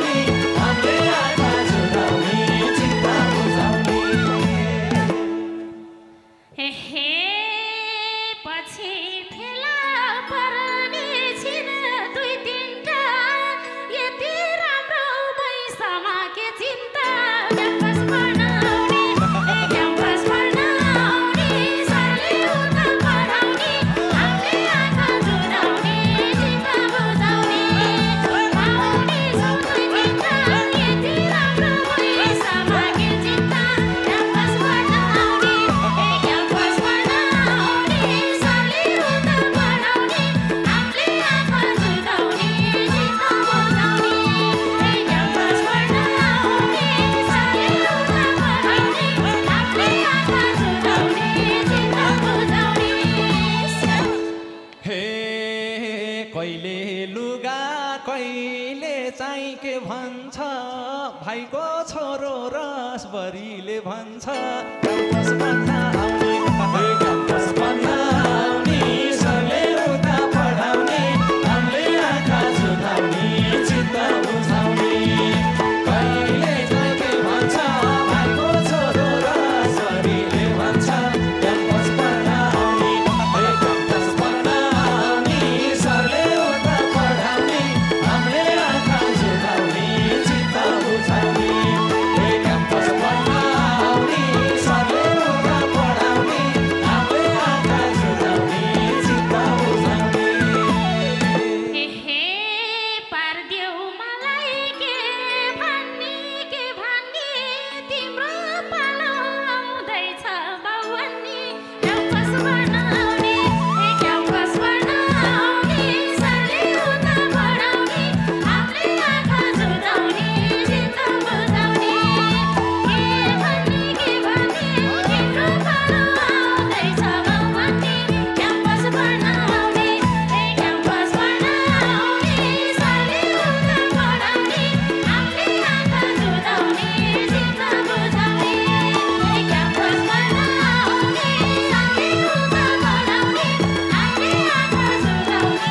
भन्छ भाइको छोरो रसभरीले भन्छ क्याम्पस बन्न आउने क्याम्पस बन्न आउने सरले उता पढाउने हामीले आँखा झुकाउने चित्त बुझाउने कहिले कहिले भन्छ भाइको छोरो रसभरीले भन्छ क्याम्पस बन्न आउने क्याम्पस बन्न आउने सरले उता पढाउने हामीले आँखा झुकाउने चित्त बुझाउने क्याम्पस बन्न आउने सरले उता पढाउने हामीले आँखा झुकाउने चित्त बुझाउने हे हे पार्देऊ मलाई के भन्ने के भन्ने तिम्रो पालो आउँदैछ बाउन्नी क्याम्पस बनाउने हे क्याम्पस बनाउने सरले उता पढाउने हामीले आँखा झुकाउने चित्त बुझाउने के भन्ने के भन्ने तिम्रो पालो आउँदैछ बाउन्नी क्याम्पस बनाउने हे क्याम्पस बनाउने सरले उता पढाउने हामीले आँखा झुकाउने चित्त बुझाउने हे क्याम्पस बनाउने सरले उता पढाउने हामीले आँखा झुकाउने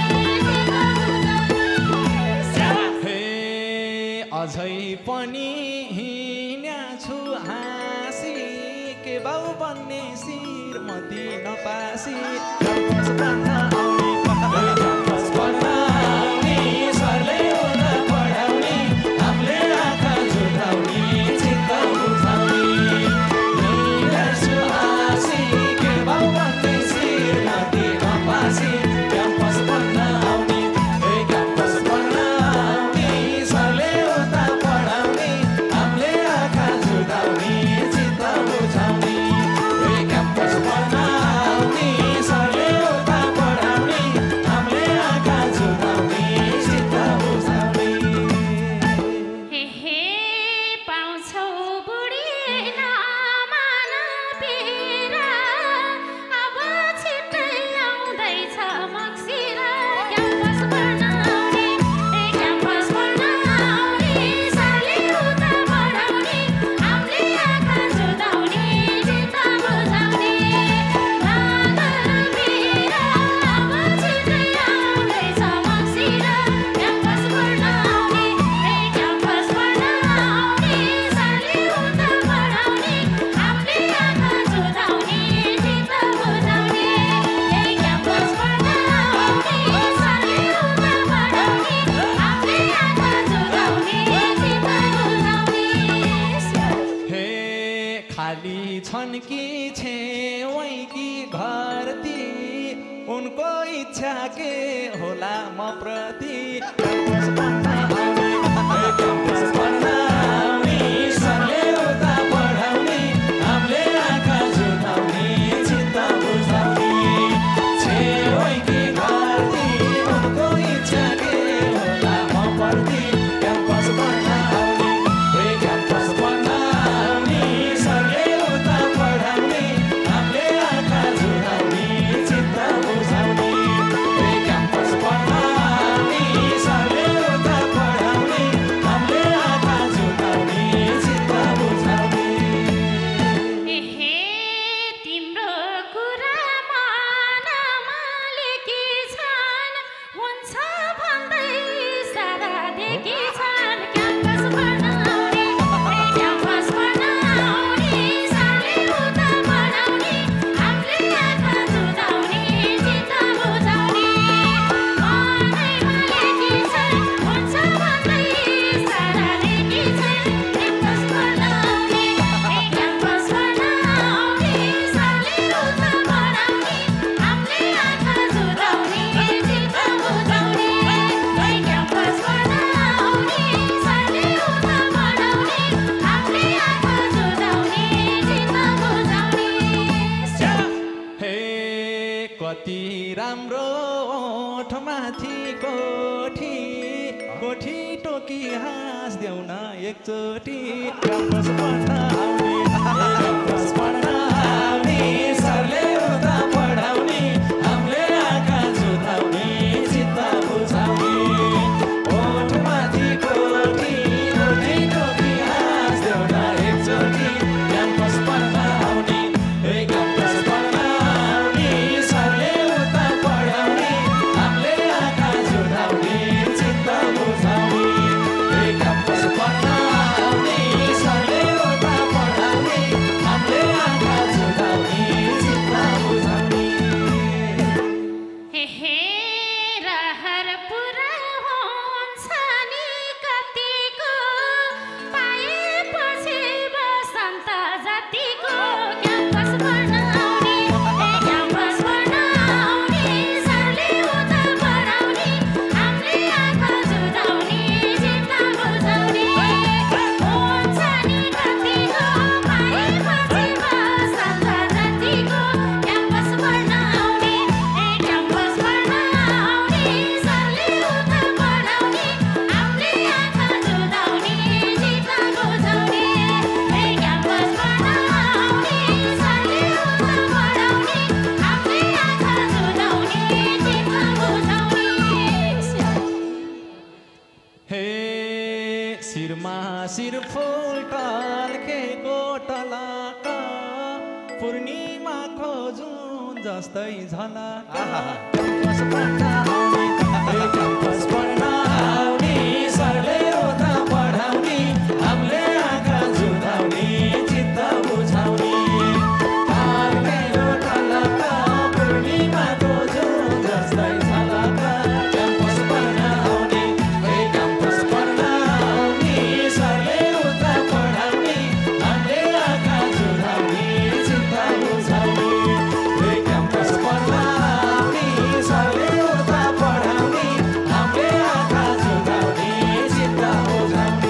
चित्त बुझाउने हे अझै पनि हिँड्या छु हाँसी के बाउ बन्ने श्रीमती नपासी क्याम्पस बन्न आउने क्याम्पस बन्न आउने सरले उता पढाउने हामीले आँखा झुकाउने चित्त बुझाउने हिँड्या छु हाँसी के बाउ बन्ने श्रीमती नपासी क्याम्पस बन्न आउने हे क्याम्पस बन्न आउने सरले उता पढाउने हामीले आँखा झुकाउने चित्त बुझाउने हे क्याम्पस बन्न आउने सरले उता पढाउने हामीले आँखा झुकाउने चित्त बुझाउने हे हे पाउँछौ बुढी नमान पिरा अब छिट्टै आउँदैछ मक्सिर क्याम्पस बनाउने हे क्याम्पस बनाउने सरले उता पढाउने हामीले आँखा झुकाउने चित्त बुझाउने नमान पिरा अब छिट्टै आउँदैछ मक्सिर क्याम्पस बनाउने हे क्याम्पस बनाउने सरले उता पढाउने हामीले आँखा झुकाउने चित्त बुझाउने हे क्याम्पस बनाउने सरले उता पढाउने हामीले आँखा झुकाउने चित्त बुझाउने हे खाली छन् कि छेउकी घरती उनको इच्छा के होला म प्रति क्याम्पस बन्न आउने हे क्याम्पस बन्न आउने सरले उता पढाउने हामीले आँखा झुकाउने चित्त बुझाउने छेउकी घरती उनको इच्छा के होला म प्रति क्याम्पस बन्न आउने हे क्याम्पस बन्न आउने सरले उता पढाउने हामीले आँखा झुकाउने चित्त बुझाउने हे क्याम्पस बन्न आउने सरले उता पढाउने हामीले आँखा झुकाउने चित्त बुझाउने हे हे तिम्रो कुरा मनमा लेकी छन् हुन्छ भन्दै सारा देखी छन् क्याम्पस बनाउने हे क्याम्पस बनाउने सरले उता पढाउने हामीले आँखा झुकाउने चित्त बुझाउने मनैमा लेकी छन् हुन्छ भन्दै सारा देखी छन् क्याम्पस बनाउने हे क्याम्पस बनाउने सरले उता पढाउने हामीले आँखा झुकाउने चित्त बुझाउने हे क्याम्पस बनाउने सरले उता पढाउने हामीले आँखा झुकाउने चित्त बुझाउने हे कति राम्रो ओठमाथि कोठी कोठी टोकी हाँस्देऊ न एकचोटि क्याम्पस बन्न आउने हे क्याम्पस बन्न आउने सरले उता पढाउने हामीले आँखा झुकाउने चित्त बुझाउने ओठमाथि कोठी शिर फुल टल्केको टलका पूर्णिमाको जुन जस्तै झलक क्याम्पस पढ्न आउने क्याम्पस पढ्न आउने सरले उता पढाउने हामीले आँखा जुधाउने चित्त बुझाउने टल्केको टलका पूर्णिमाको जुन जस्तै झलक क्याम्पस पढ्न आउने क्याम्पस पढ्न आउने सरले उता पढाउने हामीले आँखा जुधाउने चित्त बुझाउने क्याम्पस पढ्न आउने सरले उता पढाउने हामीले आँखा जुधाउने चित्त बुझाउने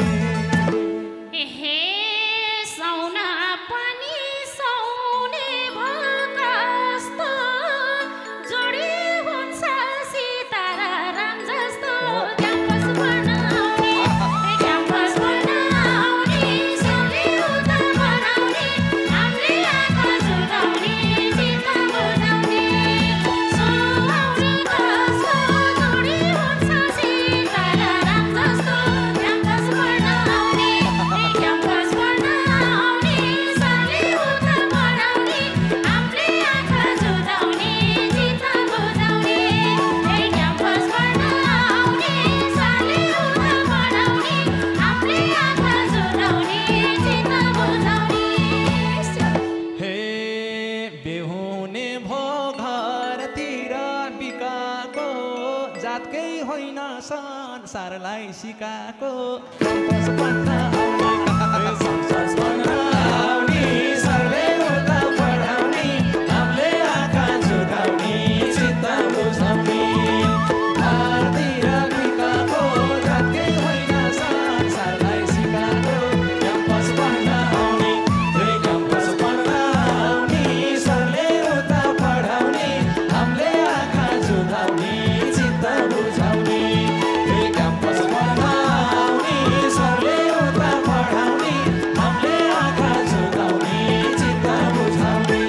हे साउन पनि साउने भकस्तो जोडी हुन्छ सितारा राम जस्तो क्याम्पस पढ्न आउने क्याम्पस पढ्न आउने सरले उता पढाउने हामीले आँखा जुधाउने चित्त बुझाउने साउने कस्तो जोडी हुन्छ सितारा राम जस्तो क्याम्पस पढ्न आउने क्याम्पस पढ्न आउने सरले उता पढाउने हामीले आँखा जुधाउने चित्त बुझाउने क्याम्पस पढ्न आउने सरले उता पढाउने हामीले आँखा जुधाउने चित्त बुझाउने हे बेहुने भो घरतिर बिकाको जातकै होइन संसारलाई सिकाको क्याम्पस पढ्न आउने संसार पढ्न आउने सरले उता पढाउने हामीले आँखा जुधाउने चित्त बुझाउने घरतिर बिकाको जातकै होइन संसारलाई सिकाको क्याम्पस पढ्न आउने क्याम्पस पढ्न आउने सरले उता पढाउने हामीले आँखा जुधाउने चित्त बुझाउने क्याम्पस पढ्न आउने सरले उता पढाउने हामीले आँखा जुधाउने चित्त बुझाउने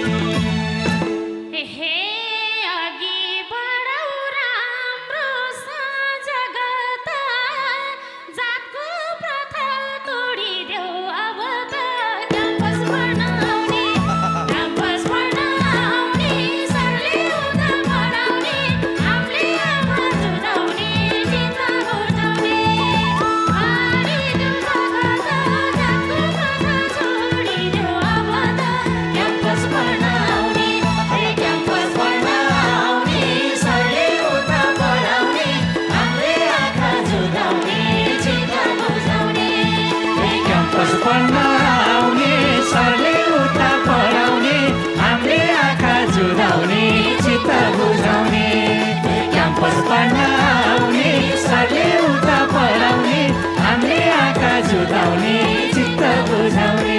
हे अघि बढाउ राम्रो जगत जातको प्रथा तोडिदेऊ अब त क्याम्पस पढ्न आउने क्याम्पस पढ्न आउने सरले उता पढाउने हामीले आँखा जुधाउने चित्त बुझाउने हरिदेऊ जगत जातको प्रथा छोडिदेऊ अब त क्याम्पस पढ्न आउने क्याम्पस पढ्न आउने सरले उता पढाउने हामीले आँखा जुधाउने चित्त बुझाउने क्याम्पस पढ्न आउने सरले उता पढाउने हामीले आँखा जुधाउने चित्त बुझाउने क्याम्पस पढ्न आउने सरले उता पढाउने हामीले आँखा जुधाउने चित्त बुझाउने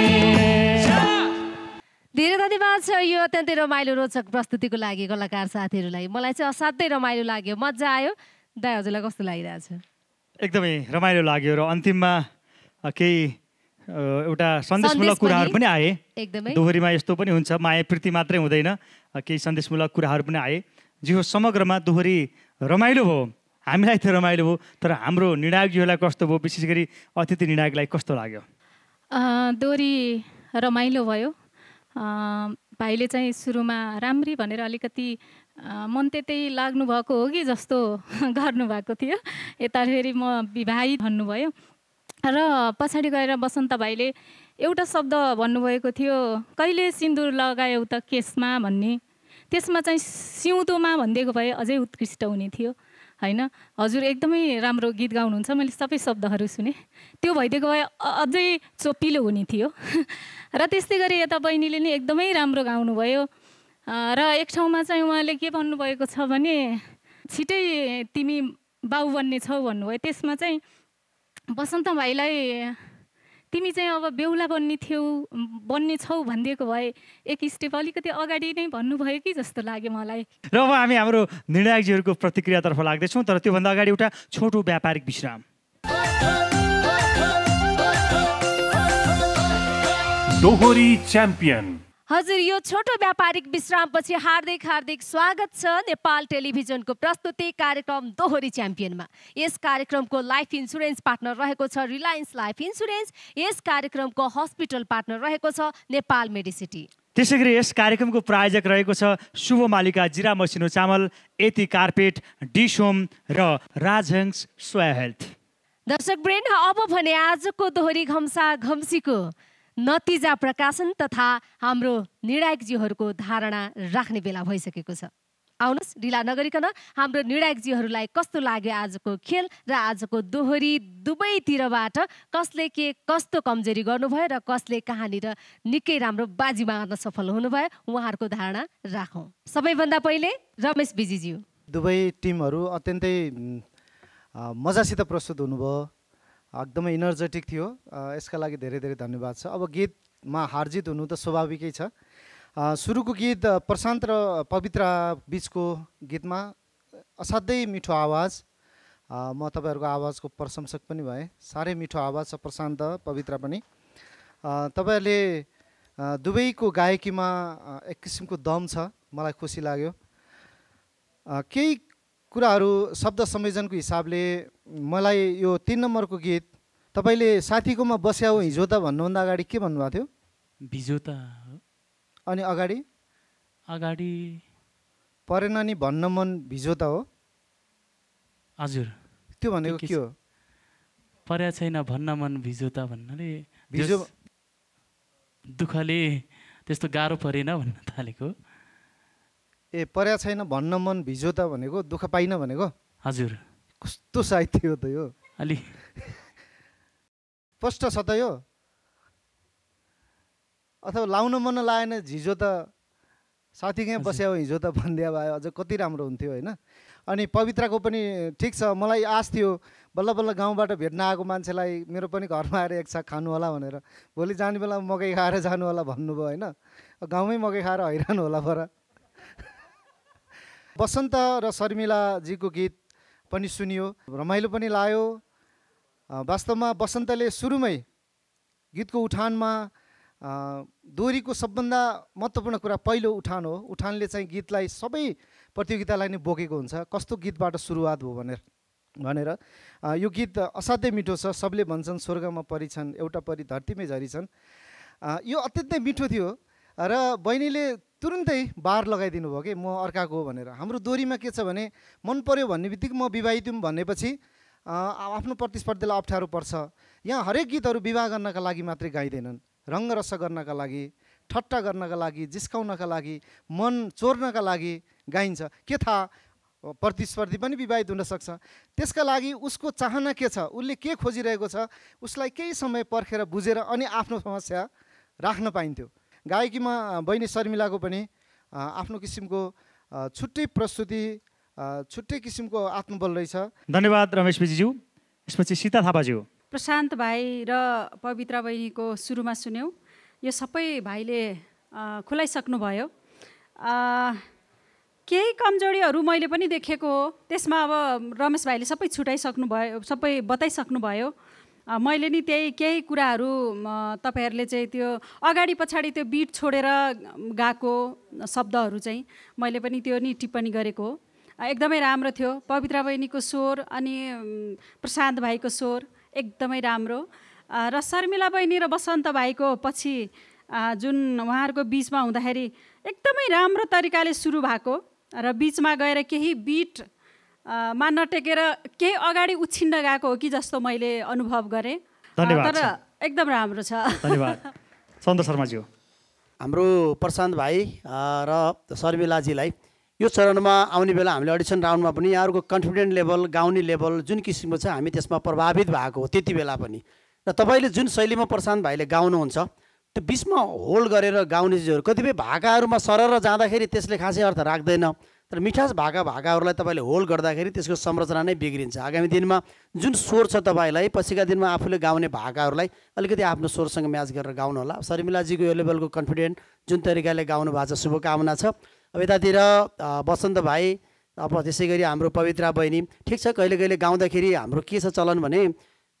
धेरै धन्यवाद छ यो अत्यन्तै रमाइलो रोचक प्रस्तुतिको लागि कलाकार साथीहरूलाई। मलाई चाहिँ असाध्यै रमाइलो लाग्यो, मजा आयो। दाइ हजुरलाई कस्तो लागिरहेछ? एकदमै रमाइलो लाग्यो र अन्तिममा अ, केही अ, एउटा सन्देशमूलक सन्देश कुराहरू पनि पनि आए। एकदमै दोहोरीमा यस्तो पनि हुन्छ, माया प्रीति मात्रै हुँदैन, अ, केही सन्देशमूलक कुराहरू पनि आए। जे हो समग्रमा दोहोरी रमाइलो भयो, हामीलाई त रमाइलो भयो, तर हाम्रो निर्णायकज्यूलाई कस्तो भयो, विशेष गरी अतिथि निर्णायकलाई कस्तो लाग्यो? अँ, दोहोरी रमाइलो भयो। अँ, भाइले चाहिँ सुरुमा राम्री भनेर अलिकति अँ, मन त्यतै लाग्नुभएको हो कि जस्तो गर्नुभएको थियो। यता फेरि म विवाहित भन्नुभयो र पछाडि गएर बसन्त भाइले एउटा शब्द भन्नुभएको थियो, कहिले सिन्दुर लगायौ त केसमा भन्ने। त्यसमा चाहिँ सिउँदोमा भनिदिएको भए अझै उत्कृष्ट हुने थियो होइन। हजुर एकदमै राम्रो गीत गाउनुहुन्छ, मैले सबै शब्दहरू सुने। त्यो भइदिएको भए अ- अझै चोपिलो हुने थियो। र त्यस्तै गरी यता बहिनीले नि एकदमै राम्रो गाउनुभयो। अँ, र एक ठाउँमा चाहिँ उहाँले के भन्नुभएको छ भने छिटै तिमी बाउ बन्ने छौ भन्नुभयो। त्यसमा चाहिँ बसन्त भाइलाई तिमी चाहिँ अब बेहुला बन्ने थियौ बन्ने छौ भनिदिएको भए एक स्टेप अलिकति अगाडि नै भन्नुभयो कि जस्तो लाग्यो मलाई। र अब हामी हाम्रो निर्णायकजीहरूको प्रतिक्रियातर्फ लाग्दैछौँ, तर त्योभन्दा अगाडि एउटा छोटो व्यापारिक विश्राम। दोहोरी च्याम्पियन। हजुर, यो छोटो व्यापारिक विश्रामपछि हार्दिक हार्दिक स्वागत छ नेपाल टेलिभिजनको प्रस्तुति कार्यक्रम दोहोरी च्याम्पियनमा। यस कार्यक्रमको लाइफ इन्सुरेन्स पार्टनर रहेको छ रिलायन्स लाइफ इन्सुरेन्स। यस कार्यक्रमको हस्पिटल पार्टनर रहेको छ नेपाल मेडिसिटी। त्यसै गरी यस कार्यक्रमको प्रायोजक रहेको छ शुभ मालिका जिरा मसिनो चामल, एति कार्पेट, डिस होम र राजहंस सोया हेल्थ। दर्शक ब्रेन, अब भने आजको दोहोरी घम्सा घम्सीको नतिजा प्रकाशन तथा हाम्रो निर्णायकजीहरूको धारणा राख्ने बेला भइसकेको छ। आउनुहोस्, ढिला नगरिकन हाम्रो निर्णायकजीहरूलाई कस्तो लाग्यो आजको खेल र आजको दोहोरी दुवैतिरबाट कसले के कस्तो कमजोरी गर्नुभयो र कसले कहाँनिर निकै राम्रो बाजी मार्न सफल हुनुभयो, उहाँहरूको धारणा राखौँ। सबैभन्दा पहिले रमेश बिजीज्यू। दुवै टिमहरू अत्यन्तै मजासित प्रस्तुत हुनुभयो, एकदमै इनर्जेटिक थियो, यसका लागि धेरै धेरै धन्यवाद छ। अब गीतमा हारजित हुनु त स्वाभाविकै छ। सुरुको गीत प्रशान्त र पवित्रा बिचको गीतमा असाध्यै मिठो आवाज, म तपाईँहरूको आवाजको प्रशंसक पनि भएँ। साह्रै मिठो आवाज छ प्रशान्त पवित्रा पनि। तपाईँहरूले दुवैको गायकीमा एक किसिमको दम छ, मलाई खुसी लाग्यो। केही कुराहरू शब्द संयोजनको हिसाबले मलाई यो तीन नम्बरको गीत तपाईँले साथीकोमा बस्या हो हिजो त भन्नुभन्दा अगाडि के भन्नुभएको थियो? भिजो त। अनि अगाडि अगाडि परेन नि भन्न मन भिजो त हो। हजुर, त्यो भनेको के हो? पर्या छैन भन्न मन भिजो त भन्नाले भिजो दुःखले त्यस्तो गाह्रो परेन भन्न थालेको। ए, पर्या छैन भन्न मन भिजो त भनेको दुःख पाइन भनेको? हजुर। कस्तो साहित्य हो त यो, अलि स्पष्ट छ त यो। अथवा लाउन मन लागेन झिजो त साथीकै बस्या हो हिजो त भनिदिया भए अझ कति राम्रो हुन्थ्यो होइन। अनि पवित्राको पनि ठिक छ, मलाई आश थियो बल्ल बल्ल गाउँबाट भेट्न आएको मान्छेलाई मेरो पनि घरमा आएर एक साग खानु होला भनेर, भोलि जाने बेला मकै खाएर जानु होला भन्नुभयो होइन। गाउँमै मकै खाएर हैरान होला पर। बसन्त र शर्मिलाजीको गीत पनि सुनियो, रमाइलो पनि लाग्यो। वास्तवमा बसन्तले सुरुमै गीतको उठानमा दोहोरीको सबभन्दा महत्त्वपूर्ण कुरा पहिलो उठान हो। उठानले चाहिँ गीतलाई सबै प्रतियोगितालाई नै बोकेको हुन्छ, कस्तो गीतबाट सुरुवात भयो भनेर भनेर यो गीत असाध्यै मिठो छ। सबले भन्छन् स्वर्गमा परी छन्, एउटा परी धरतीमै झरी छन्। यो अत्यन्तै मिठो थियो र बहिनीले तुरुन्तै बार लगाइदिनु भयो कि म अर्काको हो भनेर। हाम्रो दोहोरीमा के छ भने मन पर्यो भन्ने बित्तिकै म विवाहित हुँ भनेपछि आफ्नो प्रतिस्पर्धीलाई अप्ठ्यारो पर्छ। यहाँ हरेक गीतहरू विवाह गर्नका लागि मात्रै गाइँदैनन्, रङ्गरस गर्नका लागि, ठट्टा गर्नका लागि, जिस्काउनका लागि, मन चोर्नका लागि गाइन्छ। के थाहा प्रतिस्पर्धी पनि विवाहित हुनसक्छ, त्यसका लागि उसको चाहना के छ, उसले के खोजिरहेको छ, उसलाई केही समय पर्खेर बुझेर अनि आफ्नो समस्या राख्न पाइन्थ्यो। गायकीमा बहिनी शर्मिलाको पनि आफ्नो किसिमको छुट्टै प्रस्तुति, छुट्टै किसिमको आत्मबल रहेछ। धन्यवाद रमेश बिजीज्यू। यसपछि सीता थापाज्यू। प्रशान्त भाइ र पवित्रा बहिनीको सुरुमा सुन्यौँ, यो सबै भाइले खुलाइसक्नुभयो। केही कमजोरीहरू मैले पनि देखेको हो, त्यसमा अब रमेश भाइले सबै छुटाइसक्नु भयो, सबै बताइसक्नु भयो। मैले नि त्यही केही कुराहरू तपाईँहरूले चाहिँ त्यो अगाडि पछाडि त्यो बिट छोडेर गाएको शब्दहरू चाहिँ मैले पनि त्यो नि टिप्पणी गरेको हो। एकदमै राम्रो थियो। पवित्रा बहिनीको स्वर अनि प्रशान्त भाइको स्वर एकदमै राम्रो र शर्मिला बहिनी र बसन्त भाइको पछि जुन उहाँहरूको बिचमा हुँदाखेरि एकदमै राम्रो तरिकाले सुरु भएको र बिचमा गएर केही बिट मा नटेकेर केही अगाडि उछिन्न गएको हो कि जस्तो मैले अनुभव गरेँ। तर एकदम राम्रो छ। धन्यवाद। सन्तोष शर्माज्यू। हाम्रो प्रशान्त भाइ र शर्मिलाजीलाई यो चरणमा आउने बेला हामीले अडिसन राउन्डमा पनि यहाँहरूको कन्फिडेन्ट लेभल, गाउने लेभल जुन किसिमको छ हामी त्यसमा प्रभावित भएको हो त्यति बेला पनि। र तपाईँले जुन शैलीमा प्रशान्त भाइले गाउनुहुन्छ त्यो बिचमा होल्ड गरेर गाउने चिजहरू कतिपय भाकाहरूमा सरर जाँदाखेरि त्यसले खासै अर्थ राख्दैन, तर मिठास भाका भाकाहरूलाई तपाईँले होल्ड गर्दाखेरि त्यसको संरचना नै बिग्रिन्छ। आगामी दिनमा जुन स्वर छ तपाईँलाई पछिका दिनमा आफूले गाउने भाकाहरूलाई अलिकति आफ्नो स्वरसँग म्याच गरेर गाउनु होला। शर्मिलाजीको यो लेभलको कन्फिडेन्ट जुन तरिकाले गाउनु भएको छ शुभकामना छ। अब यतातिर बसन्त भाइ, अब त्यसै गरी हाम्रो पवित्रा बहिनी, ठिक छ कहिले कहिले गाउँदाखेरि हाम्रो के छ चलन भने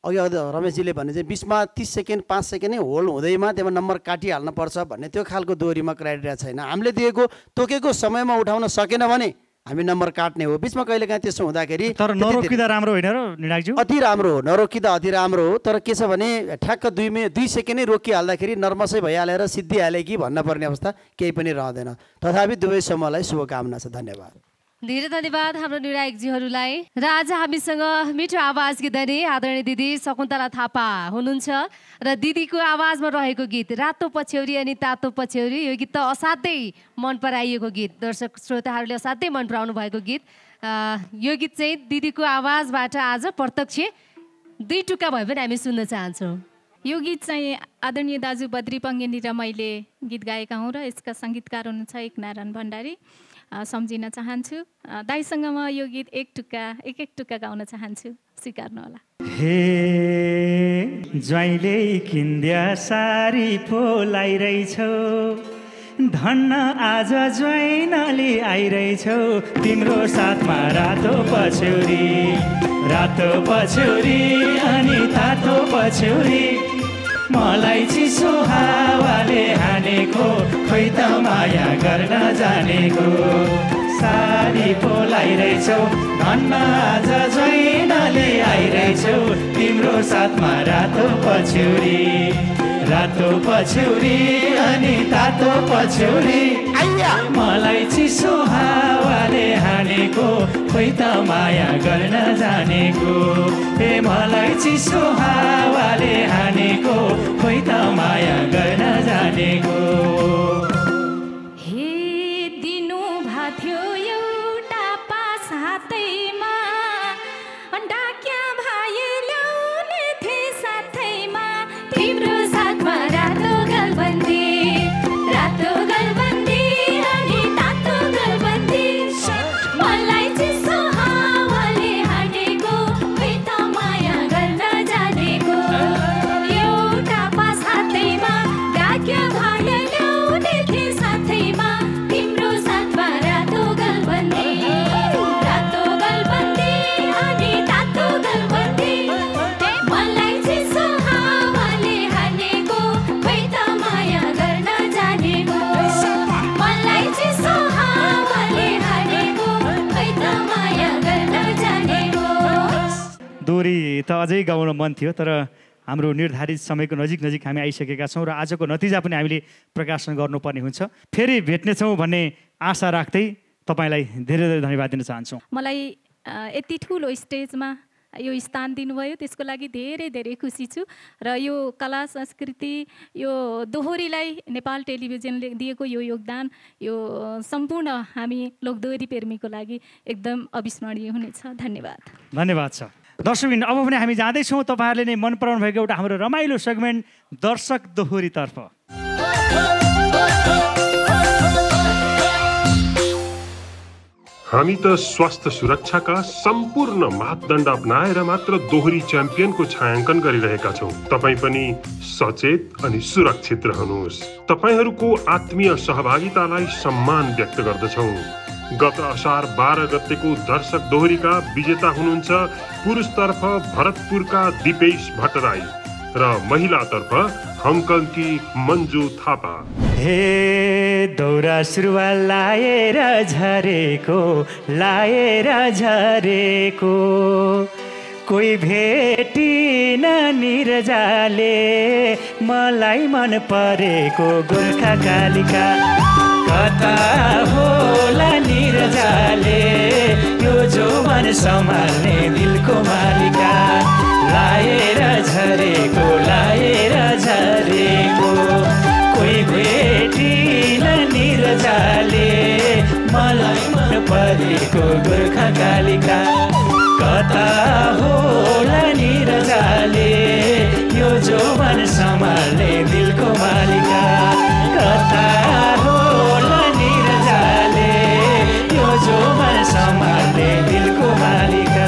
अघि अघि रमेशजीले भने चाहिँ बिचमा तिस सेकेन्ड पाँच सेकेन्ड नै होल्ड हुँदैमा त्यसमा नम्बर काटिहाल्नुपर्छ भन्ने त्यो खालको दोहोरीमा क्राइटेरिया छैन। हामीले दिएको तोकेको समयमा उठाउन सकेन भने हामी नम्बर काट्ने हो। बिचमा कहिलेकाहीँ त्यसो हुँदाखेरि तर नरोकिँदा राम्रो होइन र निर्णायकज्यू? अति राम्रो हो, नरोकिँदा अति राम्रो हो। तर के छ भने ठ्याक्क दुई मिनट दुई सेकेन्ड नै रोकिहाल्दाखेरि नर्मसै भइहालेर सिद्धिहाले कि भन्न पर्ने अवस्था केही पनि रहँदैन। तथापि दुवै समूहलाई शुभकामना छ। धन्यवाद। धेरै धन्यवाद हाम्रो निर्णायकजीहरूलाई। र आज हामीसँग मिठो आवाज गीतनी आदरणीय दिदी शकुन्तला थापा हुनुहुन्छ र दिदीको आवाजमा रहेको गीत रातो पछ्यौरी अनि तातो पछ्यौरी, यो गीत त असाध्यै मन पराइएको गीत, दर्शक श्रोताहरूले असाध्यै मन पराउनु भएको गीत। यो गीत चाहिँ दिदीको आवाजबाट आज प्रत्यक्ष दुई टुक्का भए पनि हामी सुन्न चाहन्छौँ। यो गीत चाहिँ आदरणीय दाजु बद्री पङ्गेनी र मैले गीत गाएका हौँ र यसका सङ्गीतकार हुनुहुन्छ एक नारायण भण्डारी। सम्झिन चाहन्छु दाइसँग म यो गीत एक टुक्का एक एक टुक्का गाउन चाहन्छु, स्वीकार्नु होला। हे ज्वाइँले किन्द्या सारी पोलाइरहेछौ, धन्न आज ज्वाइँले आइरहेछौ, तिम्रो साथमा रातो पछ्यौरी रातो पछ्यौरी अनि तातो पछ्यौरी, मलाई चिसो हावाले हानेको खोइ त माया गर्न जानेको, सारी पोलाइरहेछौ, धन्न आज ज्वाइँले आइरहेछौ, तिम्रो साथमा रातो पछ्यौरी रातो पछ्यौरी अनि तातो पछ्यौरी, मलाई चिसो हावाले हानेको खोइ त माया गर्न जानेको, हे मलाई चिसो हावाले हानेको खोइ त माया गर्न जानेको। हे दिनु भाथ्यो एउटा पास हातैमा, डाक्या भाइ ल्याउने थिए साथैमा, तिम्रो साथमा रातो गलबन्दी रातो गलबन्दी अनि तातो गलबन्दी, मलाई चिसो हावाले हानेको खोइ त माया गर्न जानेको, एउटा पास हातैमा डाक्या भाइ ल्याउने थिए साथैमा, तिम्रो साथमा रातो गलबन्दी रातो गलबन्दी अनि तातो गलबन्दी, मलाई चिसो हावाले हानेको खोइ त माया गर्न जानेको, मलाई चिसो हावाले हानेको खोइ त माया गर्न जानेको। दोहोरी त अझै गाउन मन थियो, तर हाम्रो निर्धारित समयको नजिक नजिक हामी आइसकेका छौँ र आजको नतिजा पनि हामीले प्रकाशन गर्नुपर्ने हुन्छ। फेरि भेट्नेछौँ भन्ने आशा राख्दै तपाईँलाई धेरै धेरै धन्यवाद दिन चाहन्छौँ। मलाई यति ठुलो स्टेजमा यो स्थान दिनुभयो त्यसको लागि धेरै धेरै खुसी छु र यो कला संस्कृति यो दोहोरीलाई नेपाल टेलिभिजनले दिएको यो योगदान यो सम्पूर्ण हामी लोकदोहोरी प्रेमीको लागि एकदम अविस्मरणीय हुनेछ। धन्यवाद। धन्यवाद छ। दर्शकबिन अब पनि हामी जाँदैछौँ तपाईँहरूले नै मन पराउनु भएको एउटा हाम्रो रमाइलो सेगमेन्ट दर्शक दोहोरीतर्फ। हामी त स्वास्थ्य सुरक्षाका सम्पूर्ण मापदण्ड अपनाएर मात्र दोहोरी च्याम्पियनको छायाङ्कन गरिरहेका छौँ। तपाईँ पनि सचेत अनि सुरक्षित रहनुहोस्। तपाईँहरूको आत्मीय सहभागितालाई सम्मान व्यक्त गर्दछौँ। गत असार बाह्र गतेको दर्शक दोहोरीका विजेता हुनुहुन्छ पुरुषतर्फ भरतपुरका दिपेश भट्टराई र महिलातर्फ हङकङकी मन्जु थापा। हे दौरा सुरुवाल लाएर झरेको लाएर झरेको, कोही भेटिन निरजाले मलाई मन परेको, गोर्खा कालिका कता होला निरजाले, यो जो मन सम्हाल्ने दिलको मालिका, लाएर झरेको लाएर झरेको, कोही भेटिन निरजाले मलाई मन परेको, गोर्खा कालिका कता होला निरजाले, यो जो मन सम्हाल्ने दिलको मालिका, कता होला निरजाले, यो जो मन सम्हाल्ने दिलको मालिका।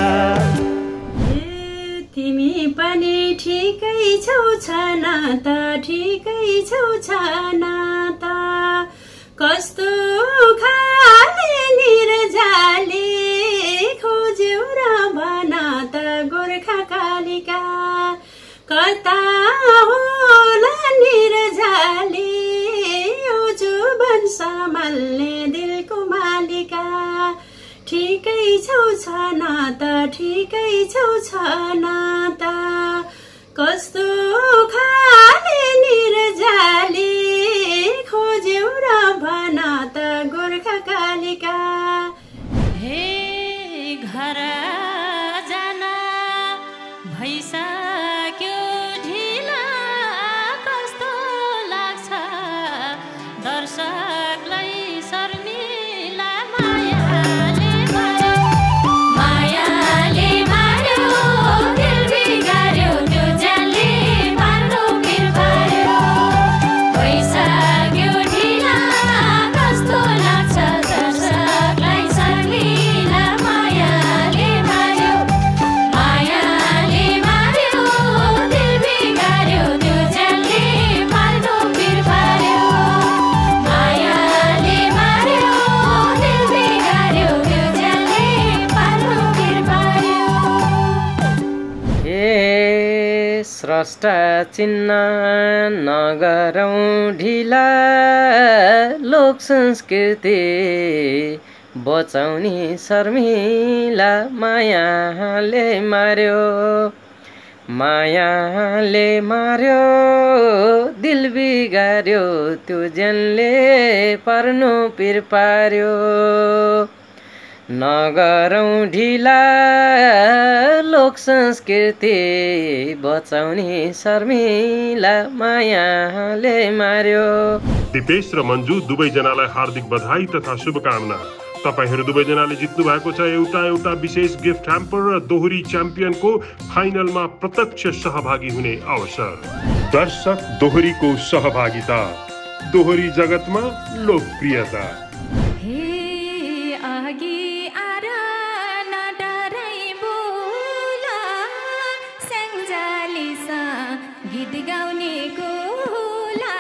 तिमी पनि ठिकै छौ छना त ठिकै छौ छना त, कस्तो खाले निरजाले खोज्यौ र भन त गोर्खा कालिका। कता होला निरजाली यो जुबन सम्हाल्ने दिलको मालिका ठिकै छौ छ नाता ठिकै छौ छ नाता कस्तो खाले निरजाली खोज्यौ र भन त गोर्खा कालिका हे घर जान भइसक्यो ढिला कस्तो लाग्छ दर्शकलाई शर्मिला मायाले मायाले मार्यो दिल बिगार्यो त्यो जालले मार्नु पिर पार्यो भइसक्यो ढिला कस्तो लाग्छ दर्शकलाई शर्मिला मायाले मार्यो मायाले मार्यो दिल बिगार्यो त्यो जालले मार्नु पिर पार्यो मायाले मार्यो दिल बिगार्यो त्यो जालले मार्नु पिर पार्यो ए स्रष्टा चिन्न नगरौँ ढिला लोक संस्कृति बचाउने शर्मिला मायाले मार्यो मायाले मार्यो दिल बिगार्यो त्यो ज्यानले पर्नु पिर पार्यो नगरौँ ढिला लोक संस्कृति बचाउने शर्मिला मायाले मार्यो। दिपेश र मन्जु दुवैजनालाई हार्दिक बधाई तथा शुभकामना। तपाईहरू दुवैजनाले जित्नु भएको छ एउटा एउटा विशेष गिफ्ट ह्याम्पर र दोहोरी च्याम्पियनको फाइनलमा प्रत्यक्ष सहभागी हुने अवसर। दर्शक दोहोरीको सहभागिता दोहोरी जगतमा लोकप्रियता। गीत गाउने कोला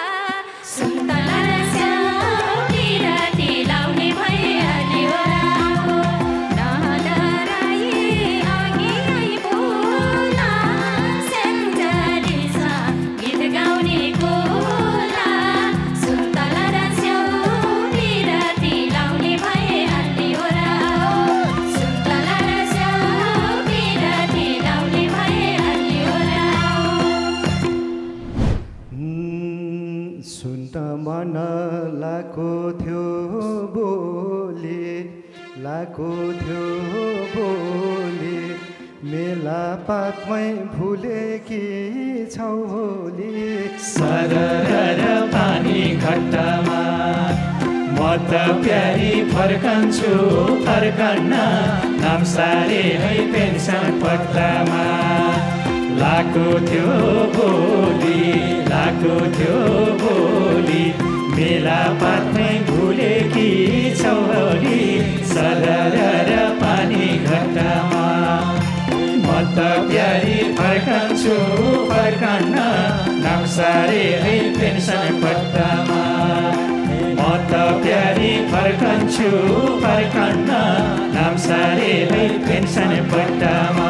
मन लाको थियो बोली लाको थियो बोली मेला पातमै भुलेकी छौ होली सरर पानी घट्टामा म त प्यारी फर्कन्छु फर्कन्न नाम सारे है पेन्सन पत्तामा लाको थियो बोली लाको थियो बोली मेला पातमै भुलेकी छौ होली सरर पानी घट्टामा म त प्यारी फर्कन्छु फर्कन्न नाम सारे है पेन्सन पत्तामा म त प्यारी फर्कन्छु फर्कन्न नाम सारे है पेन्सन पत्तामा।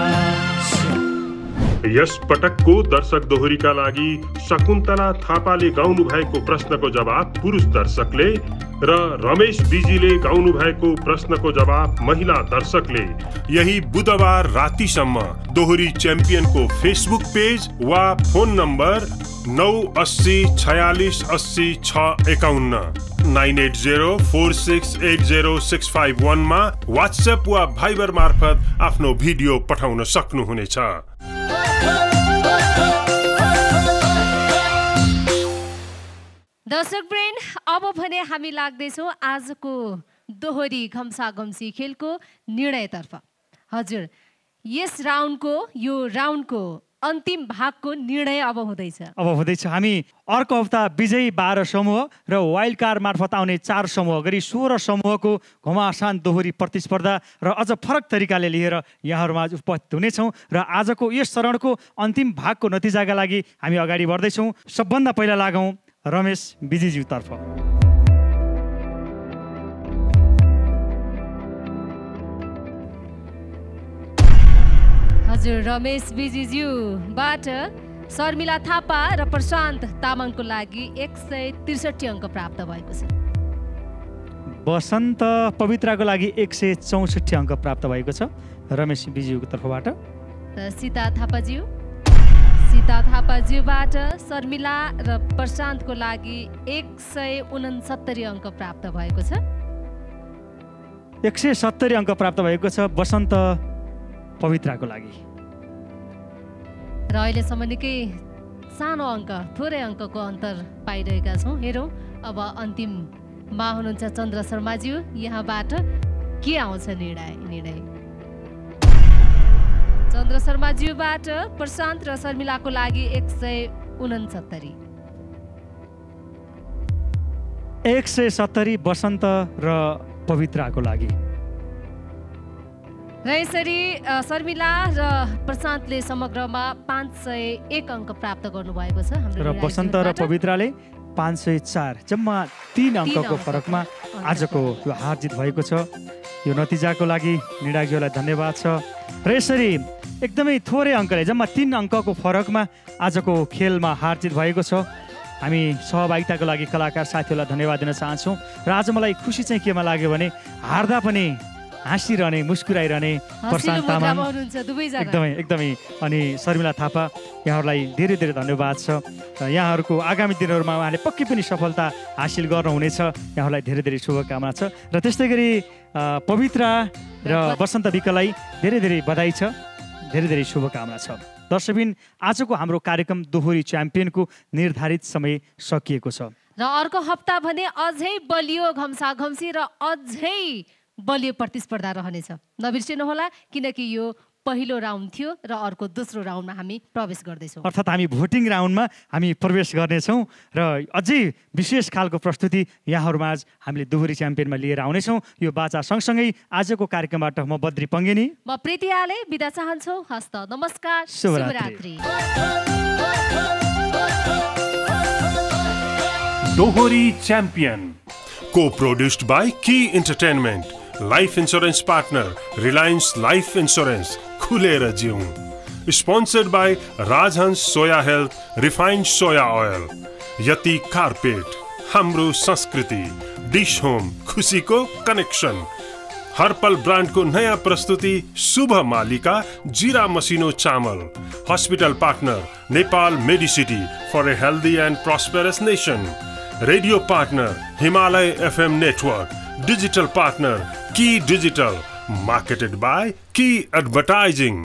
यस पटकको दर्शक दोहोरीका लागि शकुन्तला थापाले गाउनु भएको प्रश्नको जवाब पुरुष दर्शकले र रमेश बिजीले गाउनु भएको प्रश्नको जवाब महिला दर्शकले यही बुधबार रातिसम्म दोहोरी च्याम्पियनको फेसबुक पेज वा फोन नम्बर नौ अस्सी छयालिस अस्सी छ एकाउन्न nine eight zero four six eight zero six five वानमा वाट्सएप वा भाइबर मार्फत आफ्नो भिडियो पठाउन सक्नुहुनेछ। दर्शक ब्रेन अब भने हामी लाग्दैछौँ आजको दोहोरी घम्सा घम्सी खेलको निर्णयतर्फ। हजुर यस राउन्डको यो राउन्डको अन्तिम भागको निर्णय अब हुँदैछ अब हुँदैछ हामी अर्को हप्ता विजयी बाह्र समूह र वाइल्ड कार्ड मार्फत आउने चार समूह गरी सोह्र समूहको घमासान दोहोरी प्रतिस्पर्धा र अझ फरक तरिकाले लिएर यहाँहरूमा उपस्थित हुनेछौँ र आजको यस चरणको अन्तिम भागको नतिजाका लागि हामी अगाडि बढ्दैछौँ। सबभन्दा पहिला लागौँ रमेश बिजीज्यूतर्फ। हजुर रमेश बिजीज्यूबाट शर्मिला थापा र प्रशान्त तामाङको लागि एक सय त्रिसठी अङ्क प्राप्त भएको छ। बसन्त पवित्राको लागि एक सय चौसठी अङ्क प्राप्त भएको छ रमेश बिज्यूको तर्फबाट। र सीता थापाज्यू सीता थापाज्यूबाट शर्मिला र प्रशान्तको लागि एक सय उनसत्तरी अङ्क प्राप्त भएको छ। एक सय सत्तरी अङ्क प्राप्त भएको छ बसन्त पवित्राको लागि। र अहिलेसम्म निकै सानो अङ्क थोरै अङ्कको अन्तर पाइरहेका छौँ। हेरौँ अब अन्तिममा हुनुहुन्छ चन्द्र शर्माज्यू, यहाँबाट के आउँछ निर्णय निर्णय चन्द्र शर्माज्यूबाट प्रशान्त र शर्मिलाको लागि एक सय उनसत्तरी एक सय सत्तरी बसन्त र पवित्राको लागि। र यसरी शर्मिला र प्रशान्तले समग्रमा पाँच सय एक अङ्क प्राप्त गर्नुभएको छ। र बसन्त र पवित्राले पाँच सय चार जम्मा तीन अङ्कको फरकमा आजको यो हार जित भएको छ। यो नतिजाको लागि निर्णायकज्यूलाई धन्यवाद छ। र यसरी एकदमै थोरै अङ्कले जम्मा तीन अङ्कको फरकमा आजको खेलमा हार जित भएको छ। हामी सहभागिताको लागि कलाकार साथीहरूलाई धन्यवाद दिन चाहन्छौँ। र आज मलाई खुसी चाहिँ केमा लाग्यो भने हार्दा पनि हाँसिरहने मुस्कुराइरहने प्रशान्त तामाङ एकदमै एकदमै अनि शर्मिला थापा, यहाँहरूलाई धेरै धेरै धन्यवाद छ। यहाँहरूको आगामी दिनहरूमा उहाँले पक्कै पनि सफलता हासिल गर्नुहुनेछ, यहाँहरूलाई धेरै धेरै शुभकामना छ। र त्यस्तै गरी पवित्रा र बसन्त विकलाई धेरै धेरै बधाई छ, धेरै धेरै शुभकामना छ। दर्शकबिन आजको हाम्रो कार्यक्रम दोहोरी च्याम्पियनको निर्धारित समय सकिएको छ। र अर्को हप्ता भने अझै बलियो घम्साघम्सी र अझै बलियो प्रतिस्पर्धा रहनेछ, नबिर्सिनुहोला, किनकि यो पहिलो राउन्ड थियो र अर्को दोस्रो राउन्डमा हामी प्रवेश गर्दैछौँ। अर्थात् हामी भोटिङ राउन्डमा हामी प्रवेश गर्नेछौँ र अझै विशेष खालको प्रस्तुति यहाँहरूमा आज हामीले दोहोरी च्याम्पियनमा लिएर आउनेछौँ। यो बाचा सँगसँगै आजको कार्यक्रमबाट म बद्री पङ्गेनी, म प्रीतियाले बिदा चाहन्छौँ। हस्त नमस्कार, शुभरात्रि। Dohori champion co-produced by Key Entertainment, Life Insurance Partner, Reliance Life Insurance, खुलेर जिउँ, sponsored by Rajhans Soya Health, Refined Soya Oil, Yeti carpet, हाम्रो संस्कृति, डिश होम, खुसीको कनेक्सन, हर्पल ब्रान्डको नयाँ प्रस्तुति, शुभ मालिका, जिरा मसिनो चामल, hospital partner, Nepal Mediciti for a healthy and prosperous nation, radio partner, Himalaya FM network, digital partner, Key digital, marketed by Key Advertising.